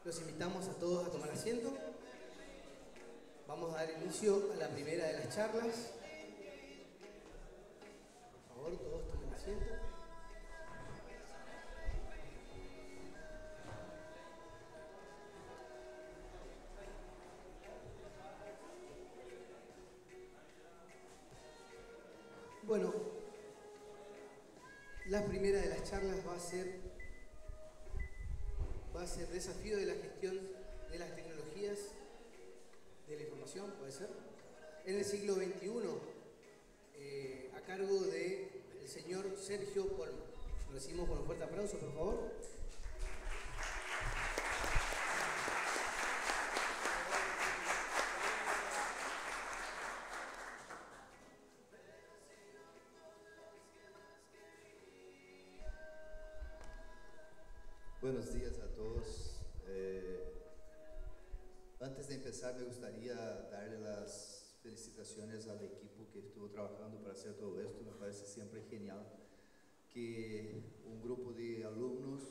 Los invitamos a todos a tomar asiento. Vamos a dar inicio a la primera de las charlas. Por favor, todos tomen asiento. Bueno, la primera de las charlas va a ser desafío de la gestión de las tecnologías de la información, puede ser, en el siglo XXI, a cargo del señor Sergio Polman. Lo recibimos con un fuerte aplauso, por favor. Buenos días a todos. Antes de empezar me gustaría darle las felicitaciones al equipo que estuvo trabajando para hacer todo esto. Me parece siempre genial que un grupo de alumnos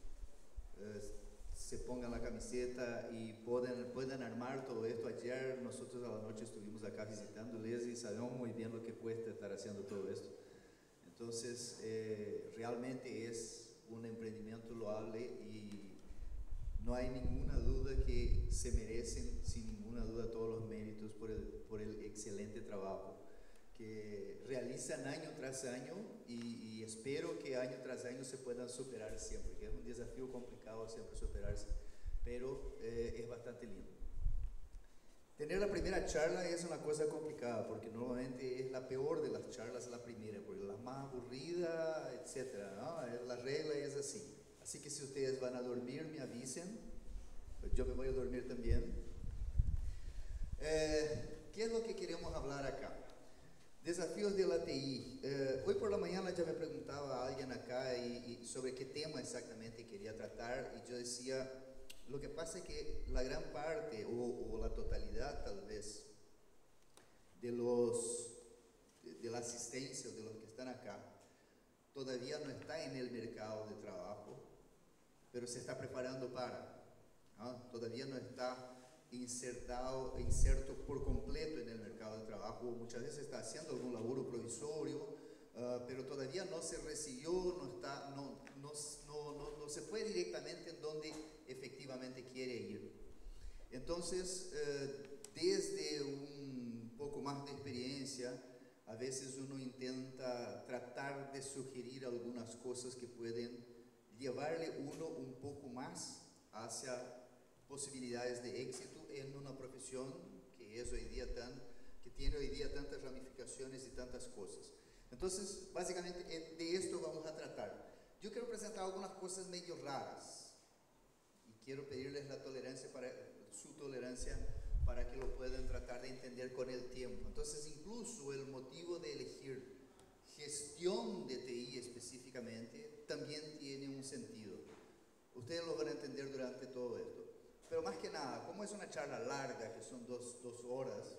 se pongan la camiseta y puedan armar todo esto. Ayer nosotros a la noche estuvimos acá visitándoles y sabemos muy bien lo que cuesta estar haciendo todo esto. Entonces realmente es un emprendimiento loable y no hay ninguna duda que se merecen, sin ninguna duda, todos los méritos por el excelente trabajo que realizan año tras año y espero que año tras año se puedan superar siempre, que es un desafío complicado siempre superarse, pero es bastante lindo. Tener la primera charla es una cosa complicada porque normalmente es la peor de las charlas, la primera, porque es la más aburrida, etcétera, ¿no? La regla es así. Así que si ustedes van a dormir, me avisen. Yo me voy a dormir también. ¿Qué es lo que queremos hablar acá? Desafíos de la TI. Hoy por la mañana ya me preguntaba a alguien acá y sobre qué tema exactamente quería tratar y yo decía, lo que pasa es que la gran parte o la totalidad tal vez de la asistencia de los que están acá todavía no está en el mercado de trabajo, pero se está preparando para, ¿no? Todavía no está inserto por completo en el mercado de trabajo, muchas veces está haciendo algún laburo provisorio, pero todavía no se recibió, no se fue directamente en donde efectivamente quiere ir. Entonces, desde un poco más de experiencia, a veces uno intenta tratar de sugerir algunas cosas que pueden llevarle uno un poco más hacia posibilidades de éxito en una profesión que tiene hoy día tantas ramificaciones y tantas cosas. Entonces, básicamente de esto vamos a tratar. Yo quiero presentar algunas cosas medio raras y quiero pedirles su tolerancia para que lo puedan tratar de entender con el tiempo. Entonces, incluso el motivo de elegir gestión de TI específicamente también tiene un sentido. Ustedes lo van a entender durante todo esto. Pero más que nada, como es una charla larga, que son dos horas,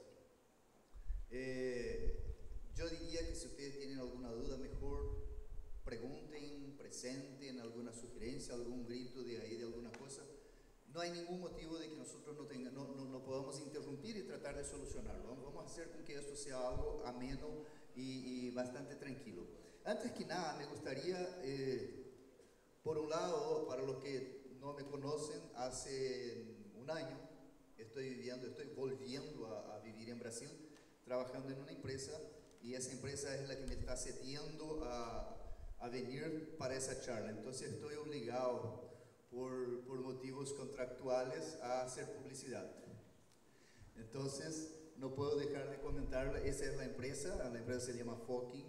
yo diría que si ustedes tienen alguna duda, mejor pregunten, presenten alguna sugerencia, algún grito de ahí, de alguna cosa. No hay ningún motivo de que nosotros no podamos interrumpir y tratar de solucionarlo. Vamos a hacer con que esto sea algo ameno y bastante tranquilo. Antes que nada, me gustaría, por un lado, para los que no me conocen, hace un año estoy volviendo a vivir en Brasil, trabajando en una empresa, y esa empresa es la que me está seteando a venir para esa charla. Entonces estoy obligado por motivos contractuales a hacer publicidad. Entonces no puedo dejar de comentarla. Esa es la empresa se llama Focking.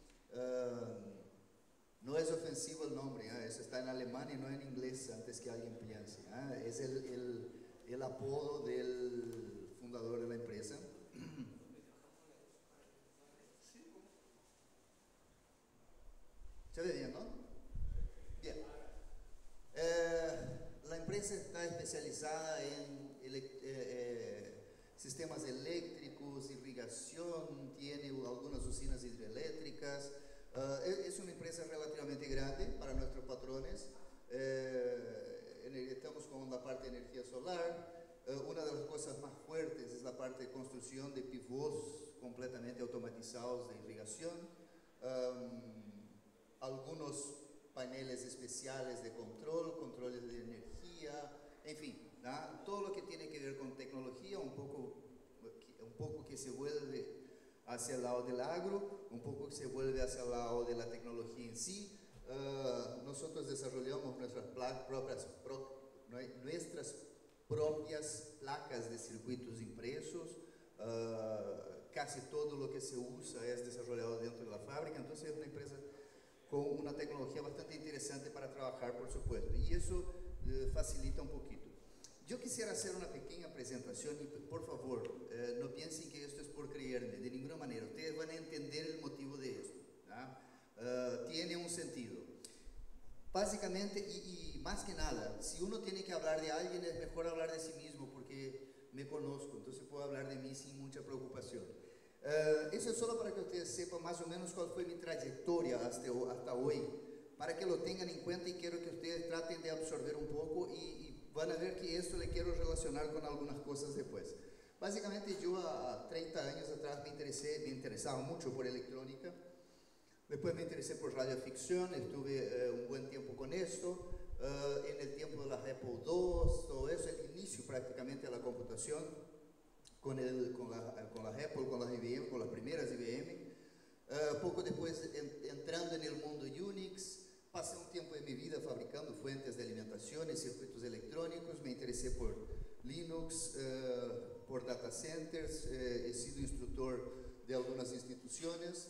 No es ofensivo el nombre, eso está en alemán y no en inglés antes que alguien piense. Es el apodo del fundador de la empresa. ¿Se ve bien, no? Bien. La empresa está especializada en sistemas eléctricos, irrigación, tiene algunas usinas hidroeléctricas. Es una empresa relativamente grande para nuestros patrones. Estamos con la la parte de energía solar. Una de las cosas más fuertes es la parte de construcción de pivots completamente automatizados de irrigación, algunos paneles especiales de control, controles de energía, en fin, ¿no? Todo lo que tiene que ver con tecnología, un poco que se vuelve hacia el lado del agro, un poco que se vuelve hacia el lado de la tecnología en sí. Nosotros desarrollamos nuestras propias placas de circuitos impresos. Casi todo lo que se usa es desarrollado dentro de la fábrica, entonces es una empresa con una tecnología bastante interesante para trabajar, por supuesto, y eso facilita un poquito. Yo quisiera hacer una pequeña presentación y por favor, no piensen que esto es por creerme, de ninguna manera. Ustedes van a entender el motivo de esto, ¿no? Tiene un sentido. Básicamente, y más que nada, si uno tiene que hablar de alguien, es mejor hablar de sí mismo, porque me conozco, entonces puedo hablar de mí sin mucha preocupación. Eso es solo para que ustedes sepan más o menos cuál fue mi trayectoria hasta hoy, para que lo tengan en cuenta, y quiero que ustedes traten de absorber un poco y van a ver que esto le quiero relacionar con algunas cosas después. Básicamente yo a 30 años atrás me interesaba mucho por electrónica, después me interesé por radioficción, estuve un buen tiempo con esto, en el tiempo de las Apple II, todo eso, el inicio prácticamente de la computación, con las Apple, con las IBM, con las primeras IBM. Poco después, entrando en el mundo Unix, pasé un tiempo de mi vida fabricando fuentes de alimentación y circuitos electrónicos, me interesé por Linux, por data centers, he sido instructor de algunas instituciones,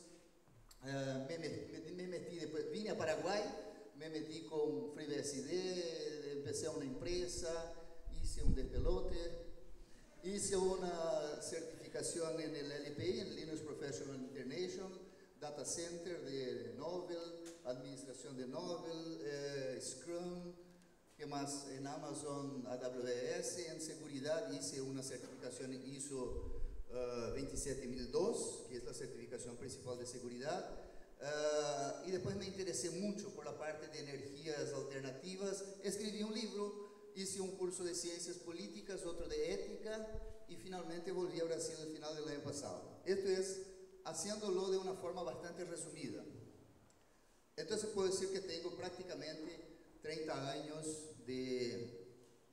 me metí después, vine a Paraguay, me metí con FreeBSD, empecé una empresa, hice un despelote, hice una certificación en el LPI, en Linux Professional International, Data Center de Novell, administración de Novell, Scrum, ¿qué más? En Amazon AWS, en seguridad hice una certificación en ISO 27002, que es la certificación principal de seguridad. Y después me interesé mucho por la parte de energías alternativas, escribí un libro, hice un curso de ciencias políticas, otro de ética, y finalmente volví a Brasil al final del año pasado. Esto es haciéndolo de una forma bastante resumida. Entonces puedo decir que tengo prácticamente 30 años de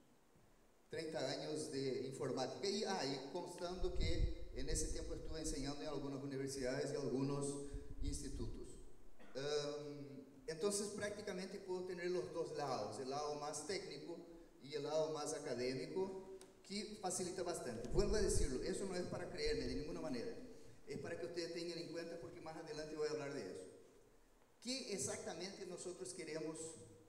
informática, y constando que en ese tiempo estuve enseñando en algunas universidades y algunos institutos. Entonces prácticamente puedo tener los dos lados, el lado más técnico y el lado más académico, que facilita bastante. Vuelvo a decirlo, eso no es para creerme de ninguna manera, es para que ustedes tengan en cuenta, porque más adelante voy a hablar de eso. ¿Qué exactamente nosotros queremos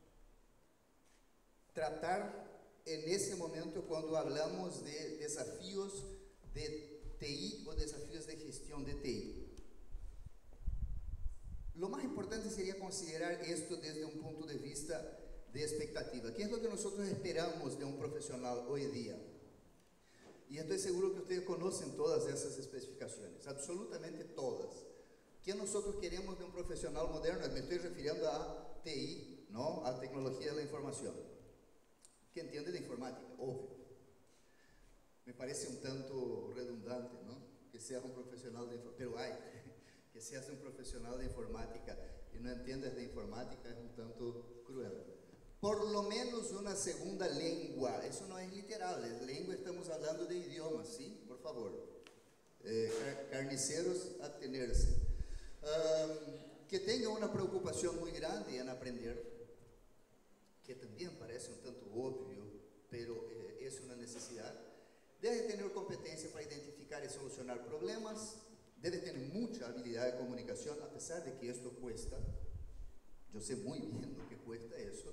tratar en ese momento cuando hablamos de desafíos de TI o desafíos de gestión de TI? Lo más importante sería considerar esto desde un punto de vista de expectativa. ¿Qué es lo que nosotros esperamos de un profesional hoy día? Y estoy seguro que ustedes conocen todas esas especificaciones, absolutamente todas. ¿Qué nosotros queremos de un profesional moderno? Me estoy refiriendo a TI, ¿no? A tecnología de la información. Que entiende de informática, obvio. Me parece un tanto redundante, ¿no? Que seas un profesional de informática, pero hay, que seas un profesional de informática y no entiendas de informática es un tanto cruel. Por lo menos una segunda lengua, eso no es literal, es lengua, estamos hablando de idiomas, ¿sí? Por favor. Carniceros, abstenerse. Que tenga una preocupación muy grande en aprender, que también parece un tanto obvio, pero es una necesidad. Debe tener competencia para identificar y solucionar problemas, debe tener mucha habilidad de comunicación, a pesar de que esto cuesta. Yo sé muy bien lo que cuesta eso.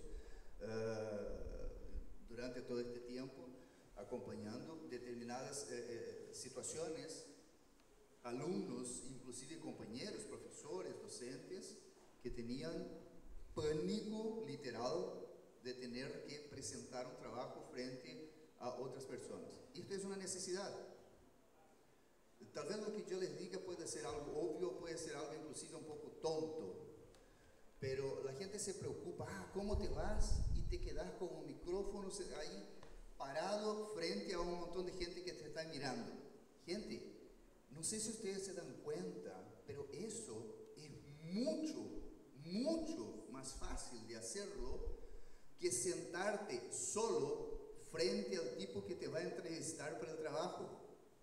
Durante todo este tiempo, acompañando determinadas situaciones, alumnos, inclusive compañeros, profesores, docentes, que tenían pánico literal de tener que presentar un trabajo frente a otras personas. Y esto es una necesidad. Tal vez lo que yo les diga puede ser algo obvio, puede ser algo inclusive un poco tonto, pero la gente se preocupa, ¿cómo te vas? Y te quedas con un micrófono ahí parado frente a un montón de gente que te está mirando. Gente, no sé si ustedes se dan cuenta, pero eso es mucho más fácil de hacerlo que sentarte solo frente al tipo que te va a entrevistar para el trabajo.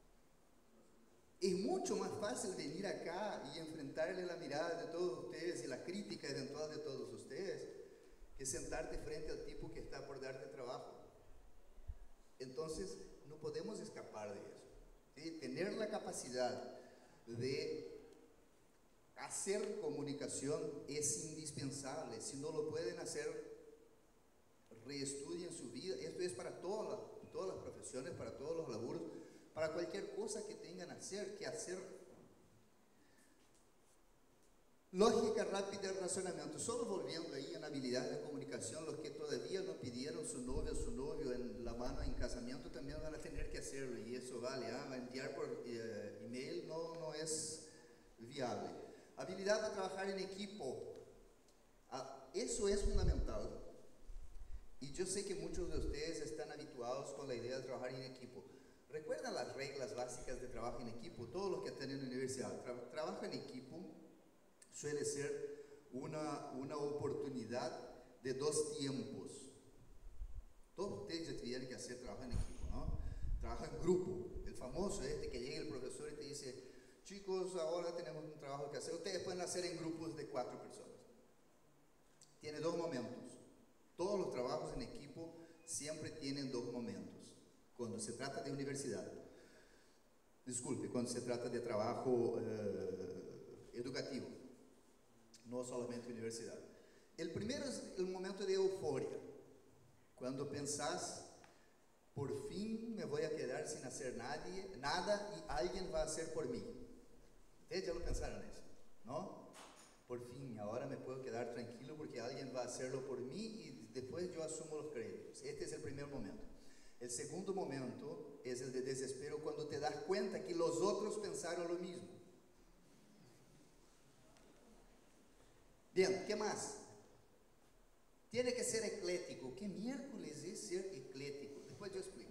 Es mucho más fácil venir acá y enfrentarle la mirada de todos ustedes y la crítica eventual de todos ustedes que sentarte frente al tipo que está por darte trabajo. Entonces, no podemos escapar de eso. ¿Sí? Tener la capacidad de hacer comunicación es indispensable. Si no lo pueden hacer, reestudien su vida. Esto es para todas las profesiones, para todos los laburos, para cualquier cosa que tengan que hacer. Lógica rápida y razonamiento. Solo volviendo ahí en habilidad de comunicación, los que todavía no pidieron su novio en la mano en casamiento también van a tener que hacerlo, y eso vale. Enviar por email no es viable. Habilidad de trabajar en equipo. Eso es fundamental. Y yo sé que muchos de ustedes están habituados con la idea de trabajar en equipo. ¿Recuerdan las reglas básicas de trabajo en equipo? Todos los que están en la universidad, trabajo en equipo suele ser una oportunidad de dos tiempos. Todos ustedes ya tuvieron que hacer trabajo en equipo, ¿no? Trabajo en grupo, el famoso que llega el profesor y te dice: chicos, ahora tenemos un trabajo que hacer. Ustedes pueden hacer en grupos de 4 personas. Tiene 2 momentos. Todos los trabajos en equipo siempre tienen 2 momentos. Cuando se trata de universidad, disculpe, cuando se trata de trabajo educativo, no solamente universidad. El primero es el momento de euforia, cuando pensás: por fin me voy a quedar sin hacer nada y alguien va a hacer por mí. Ustedes ya lo pensaron eso, ¿no? Por fin, ahora me puedo quedar tranquilo porque alguien va a hacerlo por mí y después yo asumo los créditos. Este es el primer momento. El segundo momento es el de desespero, cuando te das cuenta que los otros pensaron lo mismo. Bien, ¿qué más? Tiene que ser eclético. ¿Qué miércoles es ser eclético? Después yo explico.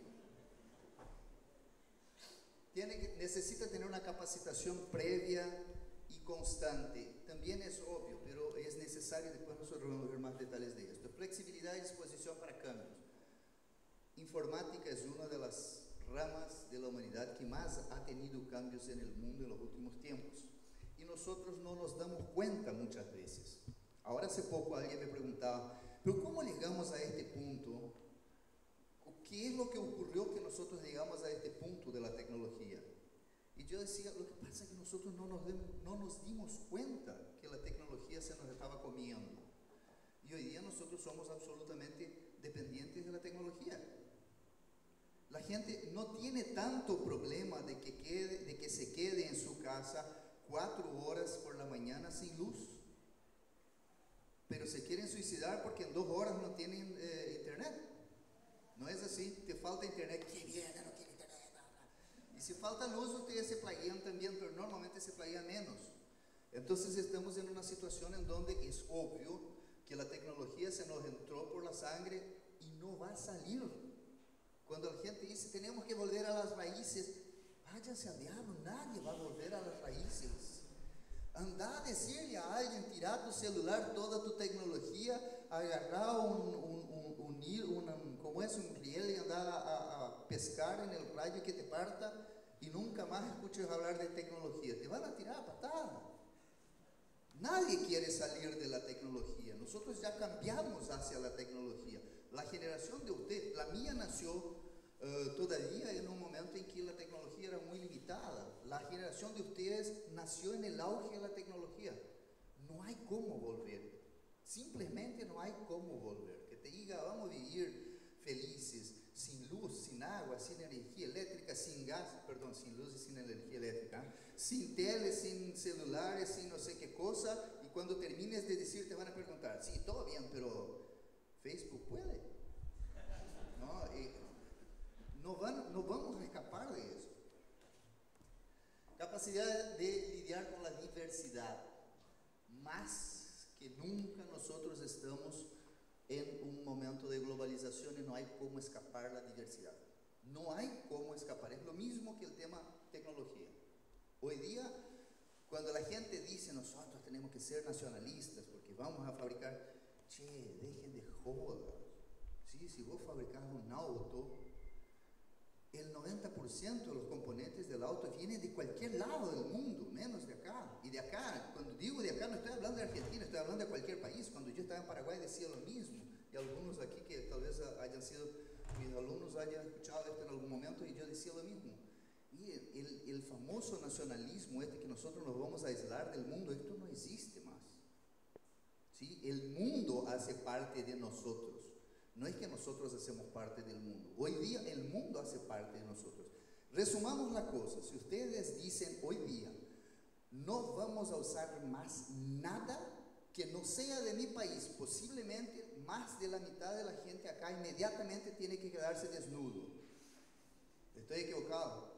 Necesita tener una capacitación previa y constante. También es obvio, pero es necesario. Después nosotros vamos a ver más detalles de esto. Flexibilidad y disposición para cambios. Informática es una de las ramas de la humanidad que más ha tenido cambios en el mundo en los últimos tiempos. Y nosotros no nos damos cuenta muchas veces. Ahora hace poco alguien me preguntaba: ¿pero cómo llegamos a este punto? ¿Qué es lo que ocurrió que nosotros llegamos a este punto de la tecnología? Y yo decía: lo que pasa es que nosotros no nos dimos cuenta que la tecnología se nos estaba comiendo. Y hoy día nosotros somos absolutamente dependientes de la tecnología. La gente no tiene tanto problema de que se quede en su casa 4 horas por la mañana sin luz, pero se quieren suicidar porque en 2 horas no tienen internet. No es así. Te falta internet, qué bien, no tiene internet. Y si falta luz, ustedes se plaguean también, pero normalmente se plaguean menos. Entonces estamos en una situación en donde es obvio que la tecnología se nos entró por la sangre y no va a salir. Cuando la gente dice: tenemos que volver a las raíces, váyanse al diablo, nadie va a volver a las raíces. Anda a decirle a alguien: tira tu celular, toda tu tecnología, agarrar un riel y andar a pescar en el rayo que te parta y nunca más escuches hablar de tecnología. Te van a tirar a patada. Nadie quiere salir de la tecnología. Nosotros ya cambiamos hacia la tecnología. La generación de usted, la mía, nació todavía en un momento en que la tecnología era muy limitada. La generación de ustedes nació en el auge de la tecnología. No hay cómo volver. Simplemente no hay cómo volver. Que te diga: vamos a vivir felices, sin luz, sin agua, sin energía eléctrica, sin luz y sin energía eléctrica, sin tele, sin celulares, sin no sé qué cosa, y cuando termines de decir te van a preguntar: sí, todo bien, pero Facebook puede, ¿no? No vamos a escapar de eso. Capacidad de lidiar con la diversidad. Más que nunca nosotros estamos en un momento de globalización. globalización y no hay cómo escapar la diversidad. No hay cómo escapar. Es lo mismo que el tema tecnología. Hoy día, cuando la gente dice nosotros tenemos que ser nacionalistas porque vamos a fabricar, che, dejen de joder. ¿Sí? Si vos fabricás un auto, el 90% de los componentes del auto vienen de cualquier lado del mundo, menos de acá. Y de acá, cuando digo de acá, no estoy hablando de Argentina, estoy hablando de cualquier país. Cuando yo estaba en Paraguay decía lo mismo. Y algunos aquí que tal vez hayan sido, mis alumnos hayan escuchado esto en algún momento y yo decía lo mismo. Y el famoso nacionalismo que nosotros nos vamos a aislar del mundo, esto no existe más. ¿Sí? El mundo hace parte de nosotros. No es que nosotros hacemos parte del mundo. Hoy día el mundo hace parte de nosotros. Resumamos la cosa. Si ustedes dicen hoy día, no vamos a usar más nada que no sea de mi país, posiblemente más de la mitad de la gente acá inmediatamente tiene que quedarse desnudo. ¿Estoy equivocado?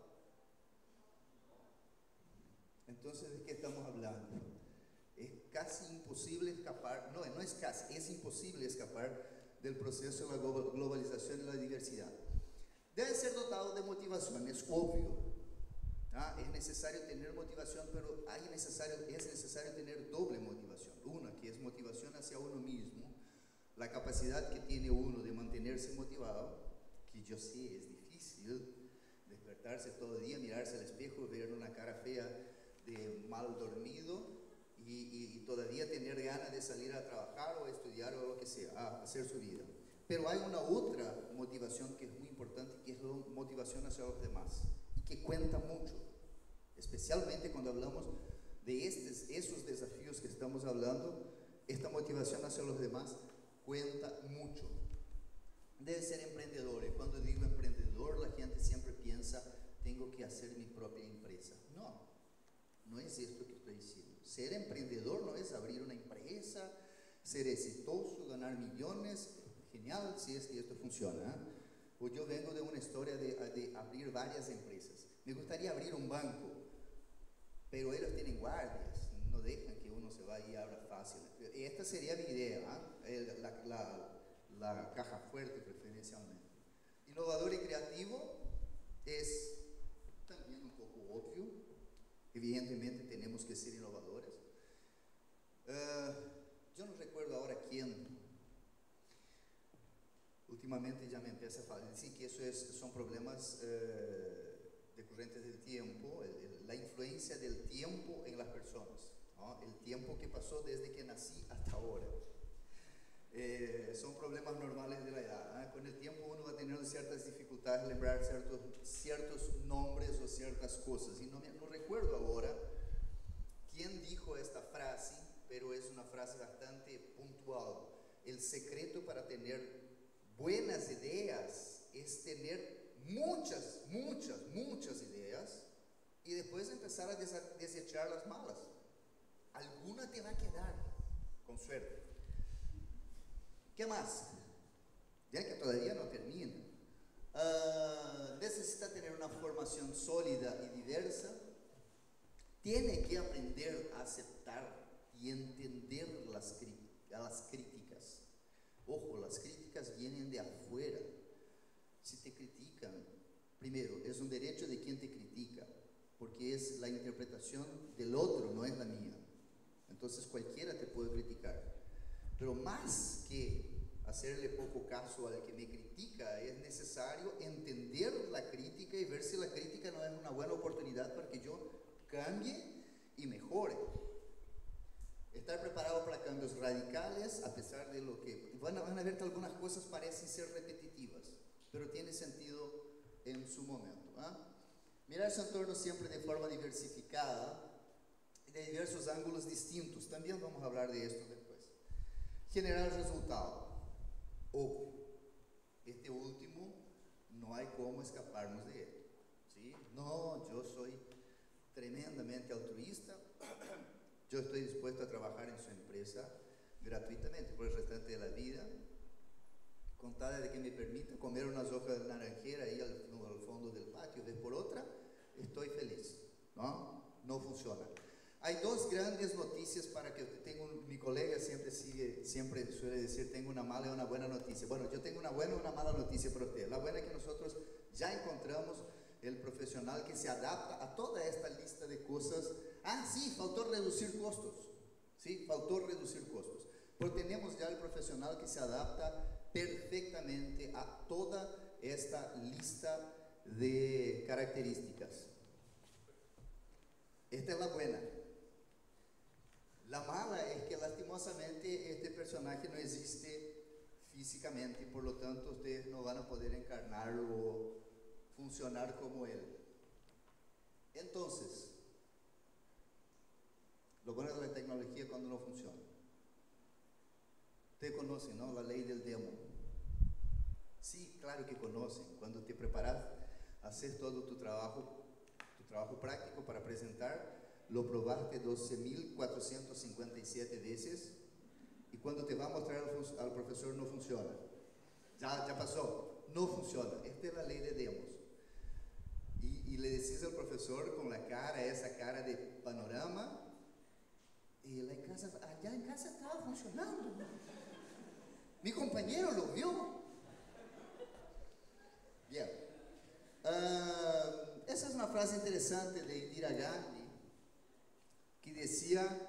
Entonces, ¿de qué estamos hablando? Es casi imposible escapar, no es casi, es imposible escapar del proceso de la globalización y la diversidad. Debe ser dotado de motivación, es obvio. ¿Ah? Es necesario tener motivación, pero es necesario tener doble motivación. Una que es motivación hacia uno mismo, la capacidad que tiene uno de mantenerse motivado, que yo sé es difícil, despertarse todo el día, mirarse al espejo, ver una cara fea de mal dormido y todavía tener ganas de salir a trabajar o a estudiar o lo que sea, a hacer su vida. Pero hay una otra motivación que es muy importante, que es la motivación hacia los demás, y que cuenta mucho, especialmente cuando hablamos de esos desafíos que estamos hablando. Esta motivación hacia los demás cuenta mucho. Debe ser emprendedor, y cuando digo emprendedor, la gente siempre piensa, tengo que hacer mi propia empresa. No es esto que estoy diciendo. Ser emprendedor no es abrir una empresa, ser exitoso, ganar millones. Genial si es que esto funciona, ¿eh? Pues yo vengo de una historia de abrir varias empresas. Me gustaría abrir un banco, pero ellos tienen guardias, no dejan que uno se vaya y abra fácil. Esta sería mi idea, ¿eh? La caja fuerte preferencialmente. Innovador y creativo es también un poco obvio. Evidentemente tenemos que ser innovadores. Yo no recuerdo ahora quién. Últimamente ya me empieza a decir que son problemas decorrentes del tiempo, la influencia del tiempo en las personas, ¿no? El tiempo que pasó desde que nací hasta ahora. Son problemas normales de la edad, ¿eh? Con el tiempo uno va teniendo ciertas dificultades en lembrar ciertos nombres o ciertas cosas. Y no recuerdo ahora quién dijo esta frase, pero es una frase bastante puntual. El secreto para tener buenas ideas es tener muchas ideas y después empezar a desechar las malas. Alguna te va a quedar, con suerte. ¿Qué más? Ya que todavía no termina. Necesita tener una formación sólida y diversa. Tiene que aprender a aceptar y entender las críticas. Ojo, las críticas vienen de afuera. Si te critican, primero, es un derecho de quien te critica, porque es la interpretación del otro, no es la mía. Entonces cualquiera te puede criticar. Pero más que hacerle poco caso al que me critica, es necesario entender la crítica y ver si la crítica no es una buena oportunidad para que yo cambie y mejore. Estar preparado para cambios radicales, a pesar de lo que... Van a ver que algunas cosas parecen ser repetitivas, pero tiene sentido en su momento, ¿eh? Mirar su entorno siempre de forma diversificada, de diversos ángulos distintos. También vamos a hablar de esto después. Generar resultado. Ojo, este último no hay cómo escaparnos de él, ¿sí? No, yo soy tremendamente altruista. Yo estoy dispuesto a trabajar en su empresa gratuitamente por el restante de la vida, con tal de que me permita comer unas hojas de naranjera ahí al fondo del patio. De por otra, estoy feliz, ¿no? No funciona. Hay dos grandes noticias para que tengo, mi colega siempre suele decir, tengo una mala y una buena noticia. Bueno, yo tengo una buena y una mala noticia para usted. La buena es que nosotros ya encontramos el profesional que se adapta a toda esta lista de cosas. Ah, sí, faltó reducir costos. Sí, faltó reducir costos. Pero tenemos ya el profesional que se adapta perfectamente a toda esta lista de características. Esta es la buena. La mala es que lastimosamente este personaje no existe físicamente y por lo tanto ustedes no van a poder encarnarlo o funcionar como él. Entonces, lo bueno de la tecnología cuando no funciona. Ustedes conocen, ¿no? La ley del demo. Sí, claro que conocen. Cuando te preparas, haces todo tu trabajo práctico para presentar, lo probaste 12.457 veces y cuando te va a mostrar al profesor no funciona. Ya pasó, no funciona. Esta es la ley de demos. Y le decís al profesor con la cara, esa cara de panorama, y allá en casa estaba funcionando. Mi compañero lo vio. Bien. Esa es una frase interesante de Indira Gandhi que decía,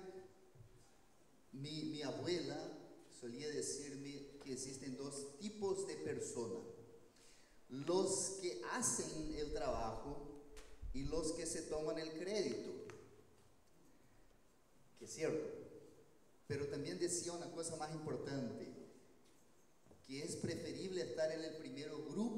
mi abuela solía decirme que existen dos tipos de personas: los que hacen el trabajo y los que se toman el crédito. Que es cierto, pero también decía una cosa más importante, que es preferible estar en el primer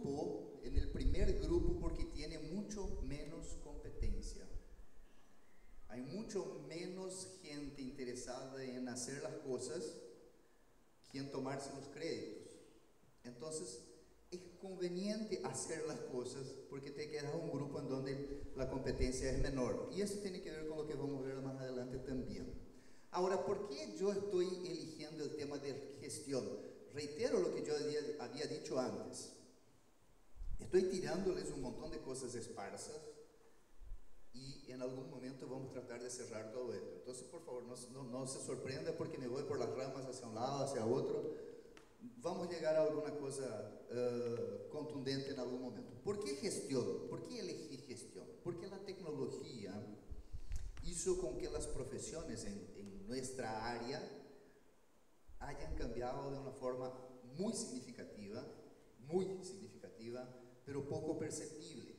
grupo porque tiene mucho menos competencia. Hay mucho menos gente interesada en hacer las cosas que en tomarse los créditos. Entonces, es conveniente hacer las cosas porque te queda un grupo en donde la competencia es menor. Y eso tiene que ver con lo que vamos a ver más adelante también. Ahora, ¿por qué yo estoy eligiendo el tema de gestión? Reitero lo que yo había dicho antes. Estoy tirándoles un montón de cosas esparsas y en algún momento vamos a tratar de cerrar todo esto. Entonces, por favor, no se sorprenda porque me voy por las ramas hacia un lado, hacia otro. Vamos a llegar a alguna cosa contundente en algún momento. ¿Por qué gestión? ¿Por qué elegí gestión? Porque la tecnología hizo con que las profesiones en nuestra área hayan cambiado de una forma muy significativa, pero poco perceptible.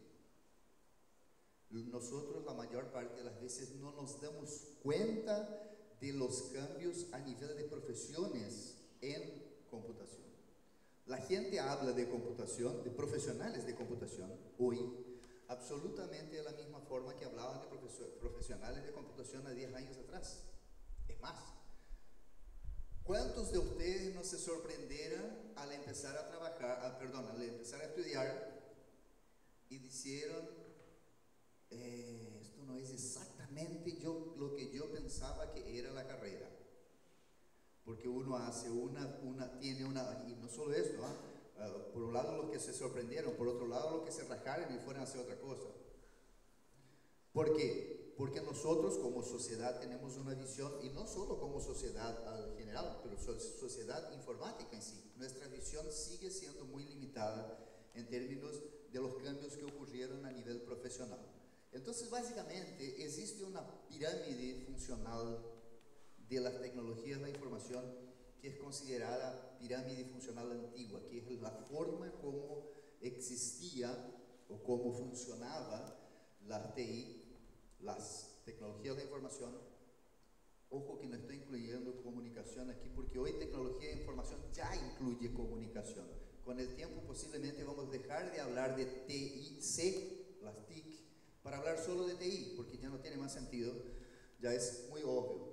Nosotros la mayor parte de las veces no nos damos cuenta de los cambios a nivel de profesiones en computación. La gente habla de computación, de profesionales de computación, hoy, absolutamente de la misma forma que hablaban de profesionales de computación a 10 años atrás. Es más, ¿cuántos de ustedes no se sorprenderan al empezar a al empezar a estudiar y dijeron, esto no es exactamente lo que yo pensaba que era la carrera? Porque uno hace tiene una, y no solo esto, por un lado los que se sorprendieron, por otro lado los que se rajaron y fueron a hacer otra cosa. ¿Por qué? Porque nosotros como sociedad tenemos una visión, y no solo como sociedad general, pero sociedad informática en sí. Nuestra visión sigue siendo muy limitada en términos de los cambios que ocurrieron a nivel profesional. Entonces, básicamente, existe una pirámide funcional de las tecnologías de la información que es considerada pirámide funcional antigua, que es la forma como existía o cómo funcionaba la TI, las tecnologías de información. Ojo que no estoy incluyendo comunicación aquí, porque hoy tecnología de información ya incluye comunicación. Con el tiempo posiblemente vamos a dejar de hablar de TIC, las TIC, para hablar solo de TI, porque ya no tiene más sentido, ya es muy obvio.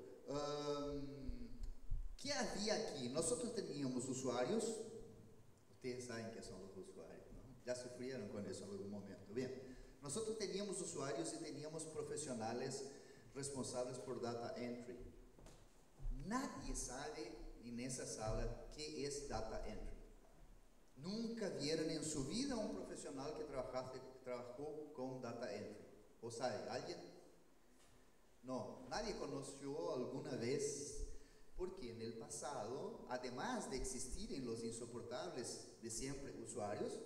¿Qué había aquí? Nosotros teníamos usuarios, ustedes saben qué son los usuarios, ¿no? Ya sufrieron con eso en algún momento. Bien, nosotros teníamos usuarios y teníamos profesionales responsables por data entry. Nadie sabe en esa sala qué es data entry. Nunca vieron en su vida un profesional que trabajó con data entry. ¿O sabe alguien? No, nadie conoció alguna vez, porque en el pasado, además de existir en los insoportables de siempre usuarios,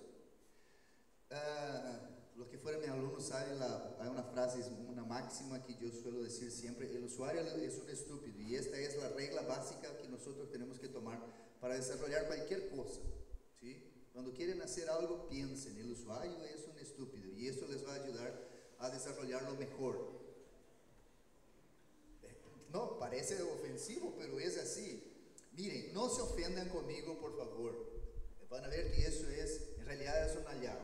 los que fueron mis alumnos saben, hay una frase, una máxima que yo suelo decir siempre: el usuario es un estúpido, y esta es la regla básica que nosotros tenemos que tomar para desarrollar cualquier cosa, ¿sí? Cuando quieren hacer algo, piensen, el usuario es un estúpido, y eso les va a ayudar a desarrollarlo mejor. No, parece ofensivo, pero es así. Miren, no se ofendan conmigo, por favor. Van a ver que eso es, en realidad es un hallazgo.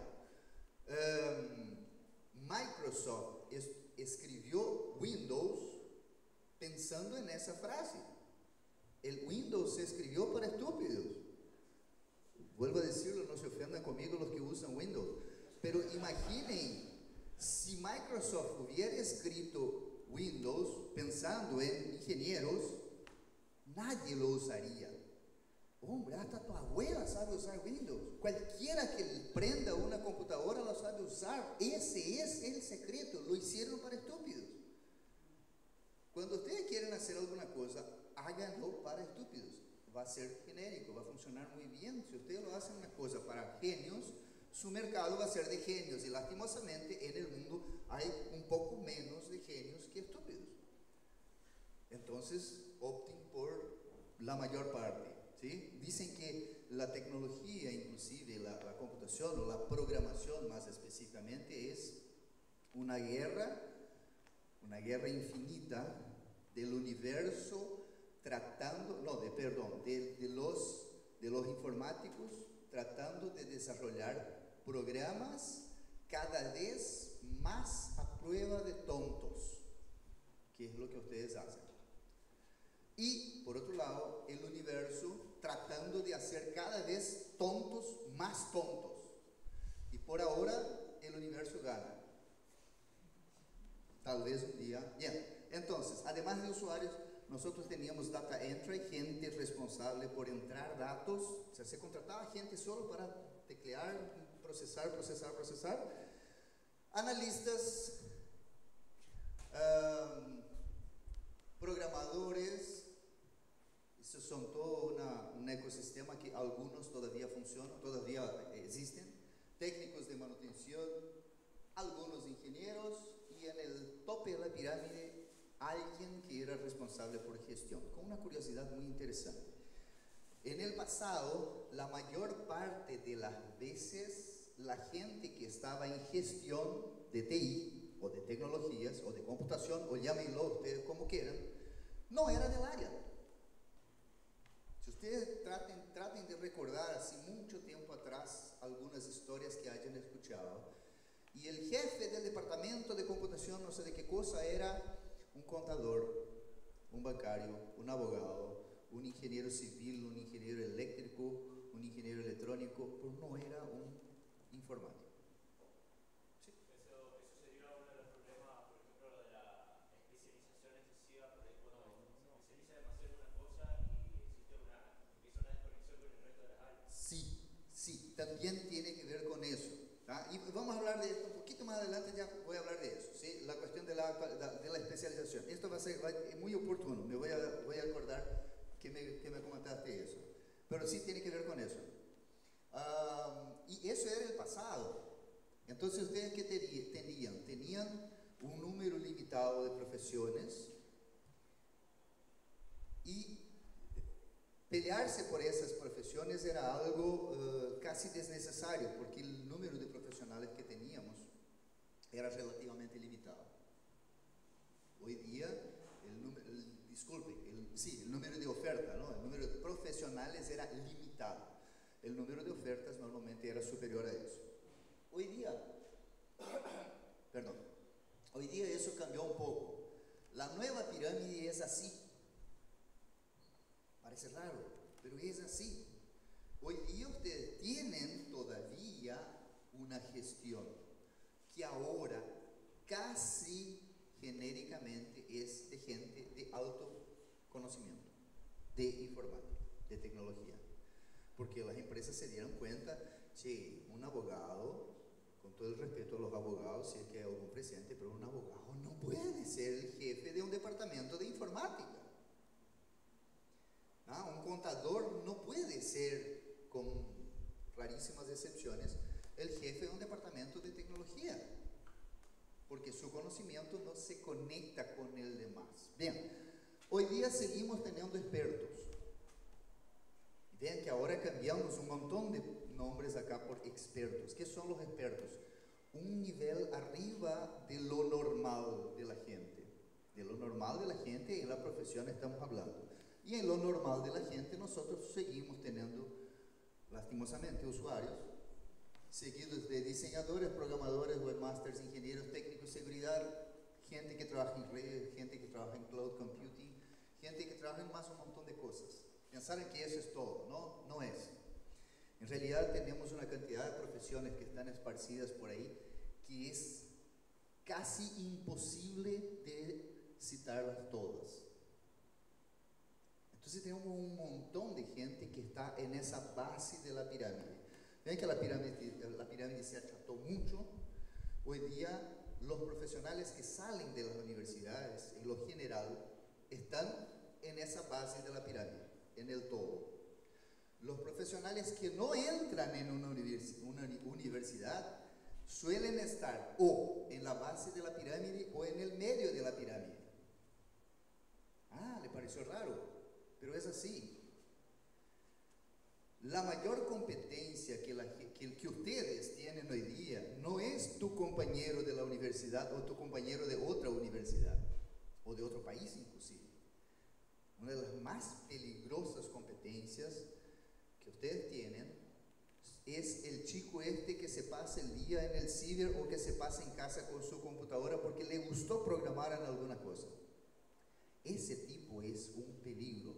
Microsoft escribió Windows pensando en esa frase. El Windows se escribió para estúpidos. Vuelvo a decirlo, no se ofendan conmigo los que usan Windows. Pero imaginen, si Microsoft hubiera escrito Windows pensando en ingenieros, nadie lo usaría. Hombre, hasta tu abuela sabe usar Windows. Cualquiera que prenda una computadora lo sabe usar. Ese es el secreto. Lo hicieron para estúpidos. Cuando ustedes quieren hacer alguna cosa, háganlo para estúpidos. Va a ser genérico, va a funcionar muy bien. Si ustedes lo hacen una cosa para genios, su mercado va a ser de genios. Y lastimosamente en el mundo hay un poco menos de genios que estúpidos. Entonces opten por la mayor parte, ¿sí? Dicen que la tecnología, inclusive la computación o la programación más específicamente, es una guerra infinita del universo tratando, de los informáticos tratando de desarrollar programas cada vez más a prueba de tontos, que es lo que ustedes hacen. Y por otro lado, el universo tratando de hacer cada vez tontos más tontos. Y por ahora el universo gana. Tal vez un día. Bien, entonces, además de usuarios, nosotros teníamos data entry, gente responsable por entrar datos. O sea, se contrataba gente solo para teclear, procesar. Analistas, programadores. Eso son todo un ecosistema que algunos todavía funcionan, todavía existen. Técnicos de manutención, algunos ingenieros, y en el tope de la pirámide alguien que era responsable por gestión. Con una curiosidad muy interesante. En el pasado, la mayor parte de las veces, la gente que estaba en gestión de TI, o de tecnologías, o de computación, o llámenlo ustedes como quieran, no era del área. Si ustedes traten de recordar, así mucho tiempo atrás, algunas historias que hayan escuchado, y el jefe del departamento de computación, no sé de qué cosa, era un contador, un bancario, un abogado, un ingeniero civil, un ingeniero eléctrico, un ingeniero electrónico, pero no era un informático. ¿Sí? Eso sería uno de los problemas, por ejemplo, de la especialización excesiva, por ahí cuando se especializa demasiado en una cosa y empieza una desconexión con el resto de las áreas. Sí, también tiene que ver con eso. ¿Ah? Y vamos a hablar de esto un poquito más adelante, ya voy a hablar de eso, ¿sí? La cuestión de la especialización. Esto va a ser muy oportuno, me voy a acordar que me comentaste eso. Pero sí tiene que ver con eso. Y eso era el pasado. Entonces, ¿ustedes qué tenían? Tenían un número limitado de profesiones y pelearse por esas profesiones era algo casi desnecesario, porque el número de profesionales que teníamos era relativamente limitado. Hoy día, el número de oferta, ¿no? El número de profesionales era limitado. El número de ofertas normalmente era superior a eso. Hoy día eso cambió un poco. La nueva pirámide es así. Parece raro, pero es así. Hoy día ustedes tienen todavía una gestión que ahora casi genéricamente es de gente de alto conocimiento, de informática, de tecnología. Porque las empresas se dieron cuenta, che, un abogado con todo el respeto a los abogados, si es que hay algún presente, pero un abogado no puede ser el jefe de un departamento de informática. Un contador no puede ser, con rarísimas excepciones, el jefe de un departamento de tecnología, porque su conocimiento no se conecta con el demás. Bien, hoy día seguimos teniendo expertos. Vean que ahora cambiamos un montón de nombres acá por expertos. ¿Qué son los expertos? Un nivel arriba de lo normal de la gente. De lo normal de la gente en la profesión estamos hablando. Y en lo normal de la gente nosotros seguimos teniendo, lastimosamente, usuarios, seguidos de diseñadores, programadores, webmasters, ingenieros técnicos, seguridad, gente que trabaja en red, gente que trabaja en cloud computing, gente que trabaja en más un montón de cosas. Pensar en que eso es todo, ¿no? No es. En realidad tenemos una cantidad de profesiones que están esparcidas por ahí que es casi imposible de citarlas todas. Entonces tenemos un montón de gente que está en esa base de la pirámide. Ven que la pirámide se acható mucho. Hoy día los profesionales que salen de las universidades, en lo general, están en esa base de la pirámide, en el todo. Los profesionales que no entran en una universidad suelen estar o en la base de la pirámide o en el medio de la pirámide. ¿Le pareció raro? Pero es así. La mayor competencia que ustedes tienen hoy día no es tu compañero de la universidad o tu compañero de otra universidad o de otro país inclusive. Una de las más peligrosas competencias que ustedes tienen es el chico que se pasa el día en el ciber o que se pasa en casa con su computadora porque le gustó programar en alguna cosa. Ese tipo es un peligro.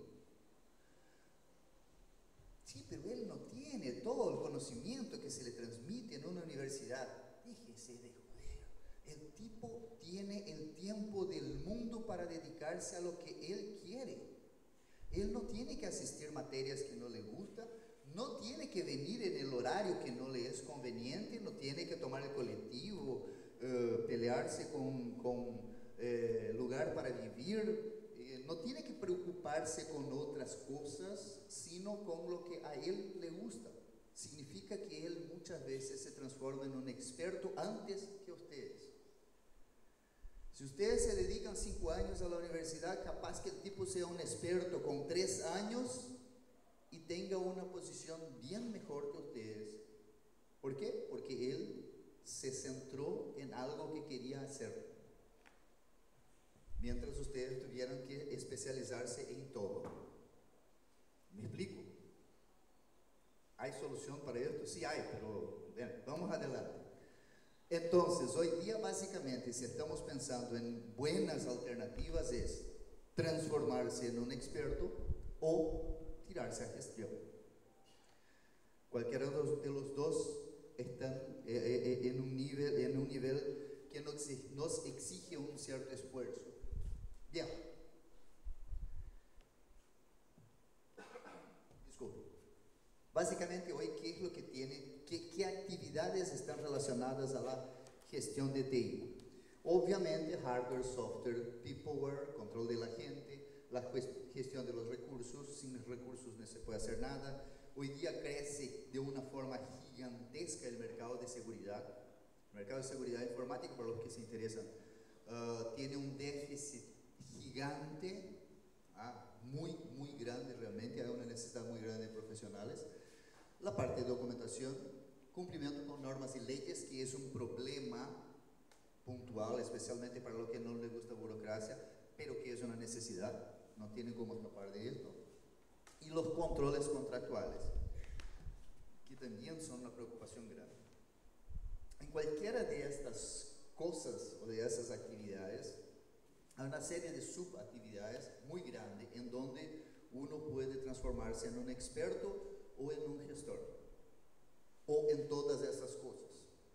Sí, pero él no tiene todo el conocimiento que se le transmite en una universidad. Déjese de joder. El tipo tiene el tiempo del mundo para dedicarse a lo que él quiere. Él no tiene que asistir materias que no le gustan, no tiene que venir en el horario que no le es conveniente, no tiene que tomar el colectivo, pelearse con lugar para vivir. No tiene que preocuparse con otras cosas, sino con lo que a él le gusta. Significa que él muchas veces se transforma en un experto antes que ustedes. Si ustedes se dedican 5 años a la universidad, capaz que el tipo sea un experto con 3 años y tenga una posición bien mejor que ustedes. ¿Por qué? Porque él se centró en algo que quería hacer, mientras ustedes tuvieran que especializarse en todo. ¿Me explico? ¿Hay solución para esto? Sí hay, pero bien, vamos adelante. Entonces, hoy día básicamente, si estamos pensando en buenas alternativas, es transformarse en un experto o tirarse a gestión. Cualquiera de los dos están en un nivel que nos exige un cierto esfuerzo. Bien. Disculpe. Básicamente hoy, ¿qué es lo que tiene? ¿Qué actividades están relacionadas a la gestión de TI? Obviamente, hardware, software, peopleware, control de la gente, la gestión de los recursos. Sin recursos no se puede hacer nada. Hoy día crece de una forma gigantesca el mercado de seguridad. El mercado de seguridad informática, para los que se interesan, tiene un déficit gigante, muy grande realmente. Hay una necesidad muy grande de profesionales. La parte de documentación, cumplimiento con normas y leyes, que es un problema puntual, especialmente para los que no les gusta burocracia, pero que es una necesidad, no tienen cómo escapar de esto. Y los controles contractuales, que también son una preocupación grande. En cualquiera de estas cosas o de esas actividades, hay una serie de subactividades muy grandes en donde uno puede transformarse en un experto o en un gestor, o en todas esas cosas.